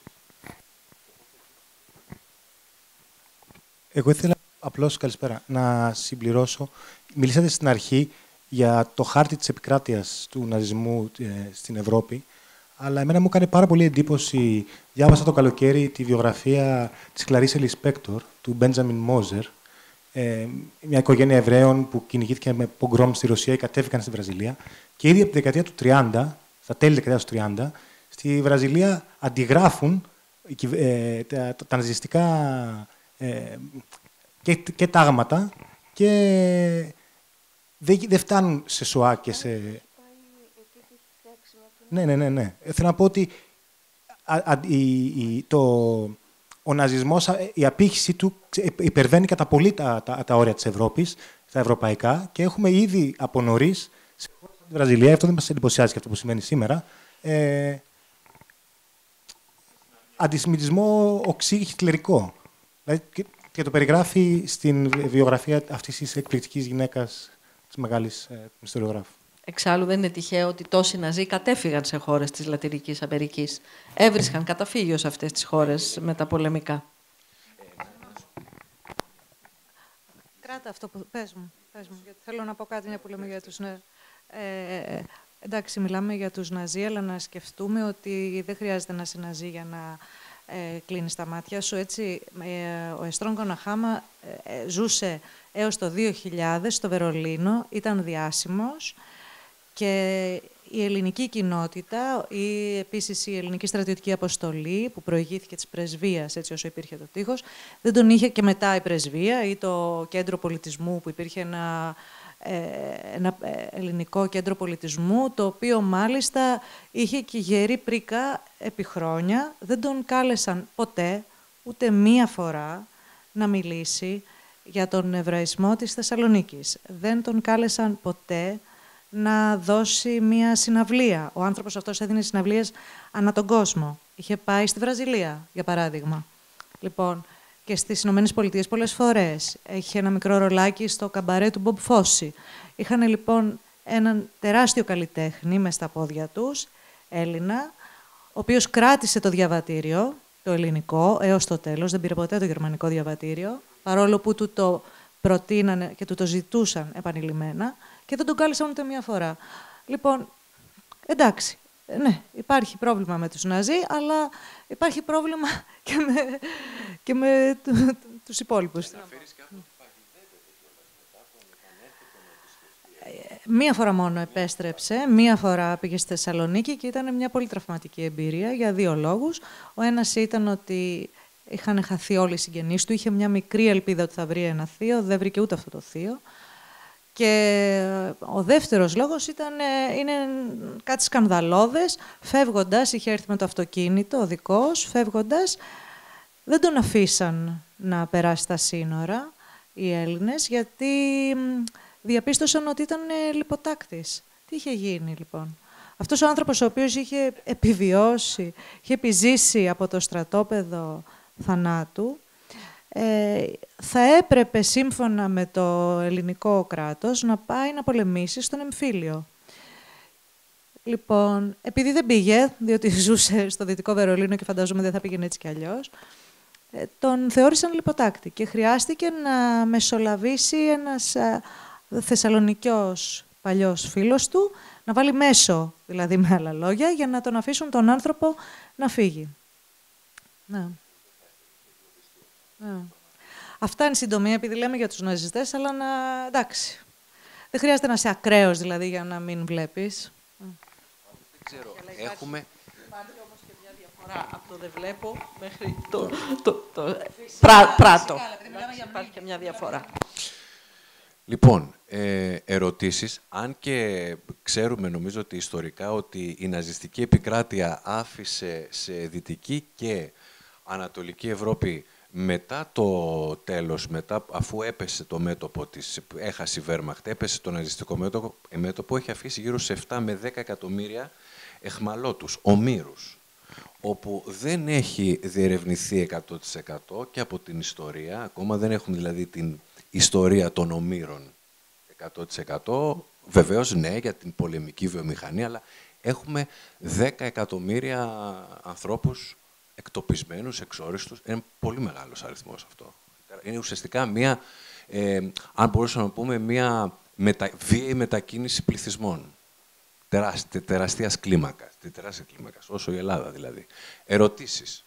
Εγώ ήθελα απλώς, καλησπέρα, να συμπληρώσω. Μιλήσατε στην αρχή για το χάρτη της επικράτειας του ναζισμού ε, στην Ευρώπη, αλλά εμένα μου έκανε πάρα πολύ εντύπωση. Διάβασα το καλοκαίρι τη βιογραφία της Κλαρίσε Λισπέκτορ, του Μπέντζαμιν Μόζερ, ε, μια οικογένεια Εβραίων που κυνηγήθηκε με πογκρόμ στη Ρωσία και κατέβηκαν στη Βραζιλία. Και ήδη από τη δεκαετία του τριάντα, στα τέλη της δεκαετίας του τριάντα, στη Βραζιλία αντιγράφουν ε, τα, τα ναζιστικά ε, και, και τάγματα και δεν δε φτάνουν σε ΣΟΑ και σε... Ναι, ναι, ναι, ναι. Θέλω να πω ότι α, α, η, η, το, ο ναζισμός, η απήχηση του υπερβαίνει κατά πολύ τα, τα, τα όρια της Ευρώπης, τα ευρωπαϊκά, και έχουμε ήδη από νωρίς, σε χώρες σαν τη Βραζιλία, αυτό δεν μας εντυπωσιάζει και αυτό που σημαίνει σήμερα, ε, αντισημιτισμό οξύ χιτλερικό. Δηλαδή, και, και το περιγράφει στην βιογραφία αυτής της εκπληκτικής γυναίκας, της μεγάλης ε, ιστοριογράφου. Εξάλλου δεν είναι τυχαίο ότι τόσοι Ναζί κατέφυγαν σε χώρες της Λατινικής Αμερικής. Έβρισκαν καταφύγιο σε αυτές τις χώρες μεταπολεμικά. Κράτα αυτό που... Πες μου, πες μου, γιατί θέλω να πω κάτι μια που λέμε για τους... Ναι. Ε, εντάξει, μιλάμε για τους Ναζί, αλλά να σκεφτούμε ότι δεν χρειάζεται να είσαι Ναζί για να ε, κλείνεις τα μάτια σου. Έτσι, ε, ο Εστρόγκο Ναχάμα ε, ζούσε έως το δύο χιλιάδες στο Βερολίνο, ήταν διάσημος, και η ελληνική κοινότητα ή επίσης η ελληνική στρατιωτική αποστολή που προηγήθηκε της πρεσβείας, έτσι όσο υπήρχε το τείχος, δεν τον είχε και μετά η πρεσβεία ή το κέντρο πολιτισμού, που υπήρχε ένα, ε, ένα ελληνικό κέντρο πολιτισμού, το οποίο μάλιστα είχε και γερή πρίκα επί χρόνια. Δεν τον κάλεσαν ποτέ, ούτε μία φορά, να μιλήσει για τον εβραϊσμό της Θεσσαλονίκης. Δεν τον κάλεσαν ποτέ να δώσει μία συναυλία. Ο άνθρωπος αυτός έδινε συναυλίες ανά τον κόσμο. Είχε πάει στη Βραζιλία, για παράδειγμα. Λοιπόν, και στις Ηνωμένες Πολιτείες πολλές φορές. Είχε ένα μικρό ρολάκι στο καμπαρέ του Μπομπ Φόση. Είχαν λοιπόν έναν τεράστιο καλλιτέχνη μες στα πόδια τους, Έλληνα, ο οποίος κράτησε το διαβατήριο, το ελληνικό, έως το τέλος. Δεν πήρε ποτέ το γερμανικό διαβατήριο, παρόλο που του το προτείνανε και του το ζητούσαν επανειλημμένα, και δεν τον κάλεσαν ούτε μία φορά. Λοιπόν, εντάξει, ναι, υπάρχει πρόβλημα με τους Ναζί, αλλά υπάρχει πρόβλημα και με, και με του, τους υπόλοιπους. Μία φορά μόνο επέστρεψε, μία φορά πήγε στη Θεσσαλονίκη και ήταν μια πολύ τραυματική εμπειρία για δύο λόγους. Ο ένας ήταν ότι είχαν χαθεί όλοι οι συγγενείς του, είχε μια μικρή ελπίδα ότι θα βρει ένα θείο, δεν βρήκε ούτε αυτό το θείο. Και ο δεύτερος λόγος ήταν, είναι κάτι σκανδαλώδες. Φεύγοντας, είχε έρθει με το αυτοκίνητο, ο δικός, φεύγοντας, δεν τον αφήσαν να περάσει τα σύνορα οι Έλληνες, γιατί διαπίστωσαν ότι ήταν λιποτάκτης. Τι είχε γίνει, λοιπόν? Αυτός ο άνθρωπος, ο οποίος είχε επιβιώσει, είχε επιζήσει από το στρατόπεδο θανάτου, Ε, θα έπρεπε σύμφωνα με το ελληνικό κράτος να πάει να πολεμήσει στον εμφύλιο. Λοιπόν, επειδή δεν πήγε, διότι ζούσε στο Δυτικό Βερολίνο και φαντάζομαι δεν θα πήγαινε έτσι κι αλλιώς, ε, τον θεώρησαν λιποτάκτη και χρειάστηκε να μεσολαβήσει ένας α, θεσσαλονικιός παλιός φίλος του, να βάλει μέσο, δηλαδή με άλλα λόγια, για να τον αφήσουν τον άνθρωπο να φύγει. Ναι. Yeah. Αυτά είναι συντομία, επειδή λέμε για τους ναζιστές, αλλά να... εντάξει. Δεν χρειάζεται να είσαι ακραίος, δηλαδή, για να μην βλέπεις. Δεν ξέρω. Έχουμε... Υπάρχει όμως και μια διαφορά από το δεν βλέπω μέχρι το, το, το πρά, πράτο. Υπάρχει και μια διαφορά. Λοιπόν, ε, ερωτήσεις. Αν και ξέρουμε, νομίζω ότι ιστορικά, ότι η ναζιστική επικράτεια άφησε σε Δυτική και Ανατολική Ευρώπη μετά το τέλος, μετά, αφού έπεσε το μέτωπο της, έχασε η Βέρμαχτ, έπεσε το ναζιστικό μέτωπο, μέτωπο έχει αφήσει γύρω σε επτά με δέκα εκατομμύρια εχμαλώτους, ομήρους, όπου δεν έχει διερευνηθεί εκατό τοις εκατό και από την ιστορία, ακόμα δεν έχουμε δηλαδή την ιστορία των ομήρων εκατό τοις εκατό, βεβαίως ναι, για την πολεμική βιομηχανία, αλλά έχουμε δέκα εκατομμύρια ανθρώπους εκτοπισμένους, εξόριστους. Είναι πολύ μεγάλος αριθμός αυτό. Είναι ουσιαστικά μία, ε, αν μπορούσαμε να πούμε, μία μετα, βίαιη μετακίνηση πληθυσμών. Τεράστια, τεραστίας κλίμακας, τεράστια κλίμακας, όσο η Ελλάδα δηλαδή. Ερωτήσεις.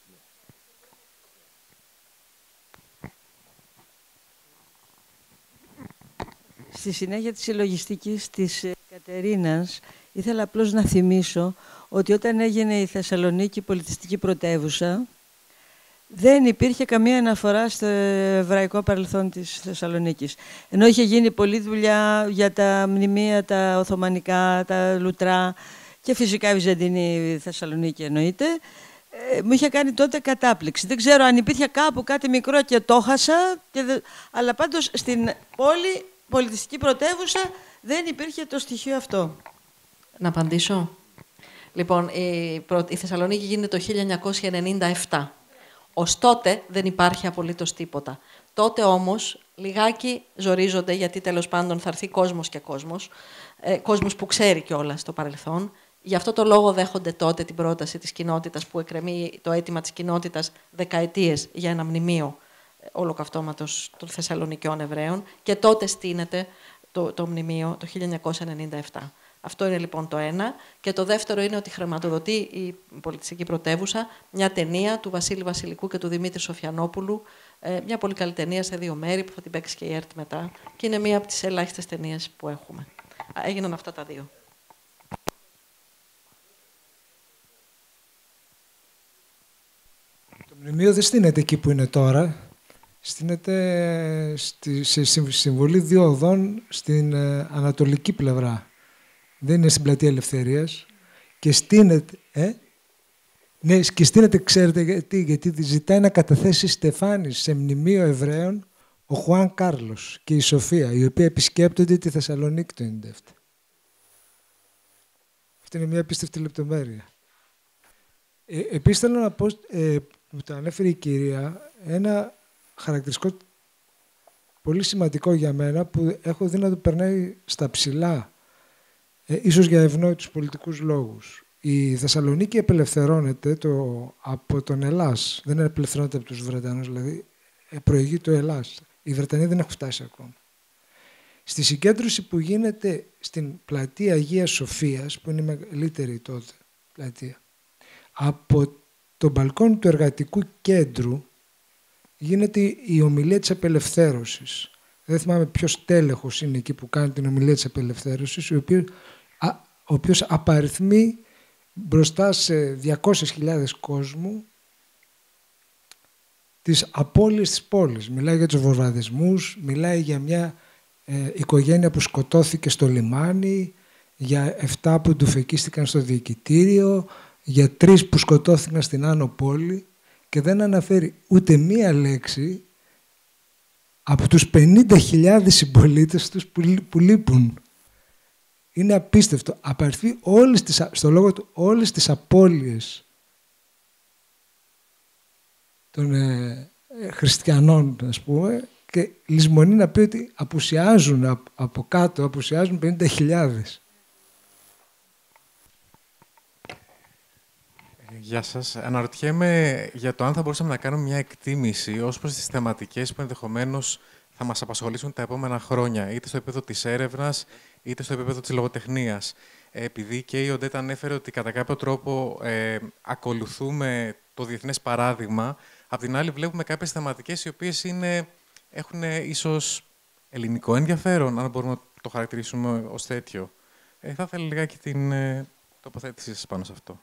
Στη συνέχεια της συλλογιστικής της Κατερίνας, ήθελα απλώς να θυμίσω ότι όταν έγινε η Θεσσαλονίκη πολιτιστική πρωτεύουσα, δεν υπήρχε καμία αναφορά στο εβραϊκό παρελθόν της Θεσσαλονίκης. Ενώ είχε γίνει πολλή δουλειά για τα μνημεία, τα Οθωμανικά, τα Λουτρά και φυσικά η Βυζαντινή Θεσσαλονίκη εννοείται, ε, μου είχε κάνει τότε κατάπληξη. Δεν ξέρω αν υπήρχε κάπου κάτι μικρό και το χάσα, και δε... αλλά πάντως στην πόλη πολιτιστική πρωτεύουσα δεν υπήρχε το στοιχείο αυτό. Να απαντήσω. Λοιπόν, η, προ... η Θεσσαλονίκη γίνεται το χίλια εννιακόσια ενενήντα επτά. Ως τότε δεν υπάρχει απολύτως τίποτα. Τότε όμως λιγάκι ζορίζονται, γιατί τέλος πάντων θα έρθει κόσμος και κόσμος, ε, κόσμος που ξέρει κιόλας στο παρελθόν. Γι' αυτό το λόγο δέχονται τότε την πρόταση της κοινότητας, που εκκρεμεί το αίτημα της κοινότητας δεκαετίες για ένα μνημείο ολοκαυτώματος των Θεσσαλονικιών Εβραίων, και τότε στείνεται το, το μνημείο το χίλια εννιακόσια ενενήντα επτά. Αυτό είναι λοιπόν το ένα. Και το δεύτερο είναι ότι χρηματοδοτεί η πολιτιστική πρωτεύουσα μια ταινία του Βασίλη Βασιλικού και του Δημήτρη Σοφιανόπουλου, ε, μια πολύ καλή ταινία σε δύο μέρη που θα την παίξει και η ΕΡΤ μετά, και είναι μία από τις ελάχιστες ταινίες που έχουμε. Έγιναν αυτά τα δύο. Το μνημείο δεν στείνεται εκεί που είναι τώρα. Στείνεται στη, σε συμβολή δύο οδών στην ε, ανατολική πλευρά. Δεν είναι στην Πλατεία Ελευθερίας. Και στείνεται, ε? ναι, και στείνεται, ξέρετε γιατί, γιατί ζητάει να καταθέσει Στεφάνης σε μνημείο Εβραίων ο Χουάν Κάρλος και η Σοφία, οι οποίοι επισκέπτονται τη Θεσσαλονίκη το ενενήντα επτά. Αυτή είναι μια απίστευτη λεπτομέρεια. Ε, επίσης θέλω να πω, ε, που το ανέφερε η κυρία, ένα χαρακτηριστικό πολύ σημαντικό για μένα, που έχω δει να το περνάει στα ψηλά, ε, ίσως για ευνόητους πολιτικούς λόγους. Η Θεσσαλονίκη απελευθερώνεται το, από τον Ελλάς. Δεν απελευθερώνεται από τους Βρετανούς, δηλαδή προηγεί το Ελλάς. Οι Βρετανοί δεν έχουν φτάσει ακόμα. Στη συγκέντρωση που γίνεται στην πλατεία Αγίας Σοφίας, που είναι η μεγαλύτερη τότε πλατεία, από το μπαλκόνι του εργατικού κέντρου γίνεται η ομιλία της απελευθέρωσης. Δεν θυμάμαι ποιος τέλεχος είναι εκεί που κάνει την ομιλία της απελευθέρωσης, ο οποίος, α, ο οποίος απαριθμεί μπροστά σε διακόσιες χιλιάδες κόσμου τις απώλειες της πόλης. Μιλάει για τους βομβαρδισμούς, μιλάει για μια ε, οικογένεια που σκοτώθηκε στο λιμάνι, για εφτά που ντουφεκίστηκαν στο διοικητήριο, για τρεις που σκοτώθηκαν στην Άνω Πόλη, και δεν αναφέρει ούτε μία λέξη από τους πενήντα χιλιάδες συμπολίτες τους που, που λείπουν. Είναι απίστευτο. Απαριθμεί όλες τις, στο λόγο του όλες τις απώλειες των ε, ε, χριστιανών, ας πούμε, και λησμονεί να πει ότι απουσιάζουν από, από κάτω, απουσιάζουν πενήντα χιλιάδες. Γεια σας. Αναρωτιέμαι για το αν θα μπορούσαμε να κάνουμε μια εκτίμηση ως προς τις θεματικές που ενδεχομένως θα μας απασχολήσουν τα επόμενα χρόνια, είτε στο επίπεδο της έρευνας, είτε στο επίπεδο της λογοτεχνίας. Επειδή και η Οντέτα ανέφερε ότι κατά κάποιο τρόπο ε, ακολουθούμε το διεθνές παράδειγμα, απ' την άλλη βλέπουμε κάποιες θεματικές οι οποίες είναι, έχουν ίσως ελληνικό ενδιαφέρον, αν μπορούμε να το χαρακτηρίσουμε ως τέτοιο. Ε, θα ήθελα λιγάκι την ε, τοποθέτησή σας πάνω σε αυτό.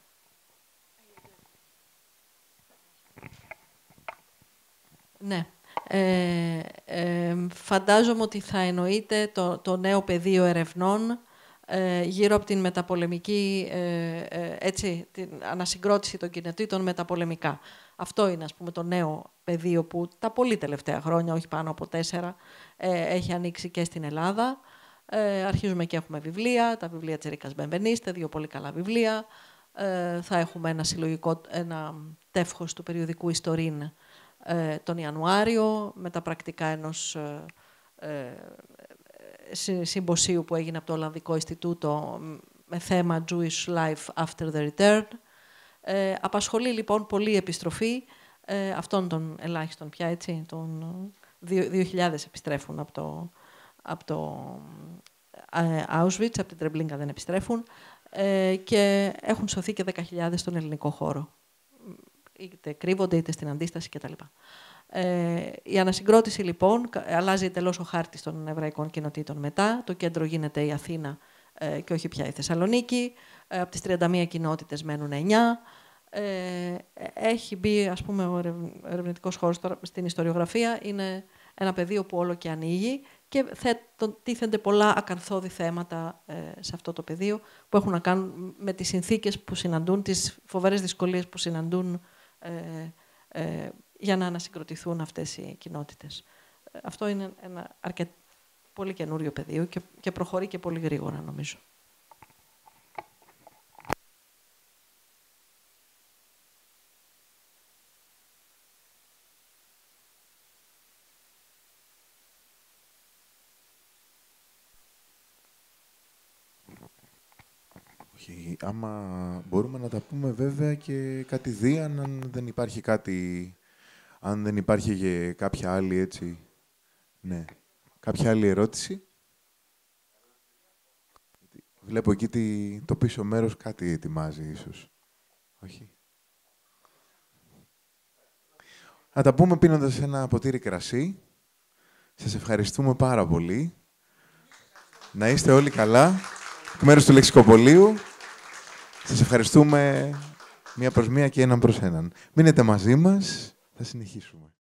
Ναι. Ε, ε, φαντάζομαι ότι θα εννοείται το, το νέο πεδίο ερευνών ε, γύρω από την μεταπολεμική, ε, ε, έτσι, την ανασυγκρότηση των κοινοτήτων μεταπολεμικά. Αυτό είναι, ας πούμε, το νέο πεδίο που τα πολύ τελευταία χρόνια, όχι πάνω από τέσσερα, ε, έχει ανοίξει και στην Ελλάδα. Ε, αρχίζουμε και έχουμε βιβλία, τα βιβλία Τσερίκας Μπενβενίστε, δύο πολύ καλά βιβλία. Ε, θα έχουμε ένα συλλογικό, ένα τεύχος του περιοδικού Ιστορίν ε, τον Ιανουάριο, με τα πρακτικά ενός ε, ε, συμποσίου που έγινε από το Ολλανδικό Ινστιτούτο με θέμα Jewish Life After the Return. Ε, απασχολεί λοιπόν πολύ επιστροφή ε, αυτών των ελάχιστων πια, έτσι, των δύο χιλιάδες επιστρέφουν από το, από το ε, Auschwitz, από την Τρεμπλίνκα δεν επιστρέφουν ε, και έχουν σωθεί και δέκα χιλιάδες στον ελληνικό χώρο. Είτε κρύβονται είτε στην αντίσταση κτλ. Ε, η ανασυγκρότηση λοιπόν αλλάζει εντελώς ο χάρτης των εβραϊκών κοινοτήτων μετά. Το κέντρο γίνεται η Αθήνα ε, και όχι πια η Θεσσαλονίκη. Ε, από τις τριάντα μία κοινότητες μένουν εννιά. Ε, έχει μπει, ας πούμε, ο ερευνητικός χώρος τώρα στην ιστοριογραφία. Είναι ένα πεδίο που όλο και ανοίγει και τίθενται πολλά ακαθόδη θέματα ε, σε αυτό το πεδίο που έχουν να κάνουν με τις συνθήκες που συναντούν, τις φοβερές δυσκολίες που συναντούν ε, ε, για να ανασυγκροτηθούν αυτές οι κοινότητες. Αυτό είναι ένα αρκετά πολύ καινούριο πεδίο και, και προχωρεί και πολύ γρήγορα, νομίζω. Όχι, άμα μπορούμε να τα πούμε βέβαια και κατηδίαν, αν δεν υπάρχει κάτι, αν δεν υπάρχει και κάποια άλλη, έτσι, ναι. Κάποια άλλη ερώτηση. Βλέπω εκεί τη, το πίσω μέρος κάτι ετοιμάζει, ίσως. Όχι. Να τα πούμε πίνοντας ένα ποτήρι κρασί. Σας ευχαριστούμε πάρα πολύ. Να είστε όλοι καλά. Εκ μέρους του Λεξικοπολίου. Σας ευχαριστούμε μία προς μία και έναν προς έναν. Μείνετε μαζί μας. Θα συνεχίσουμε.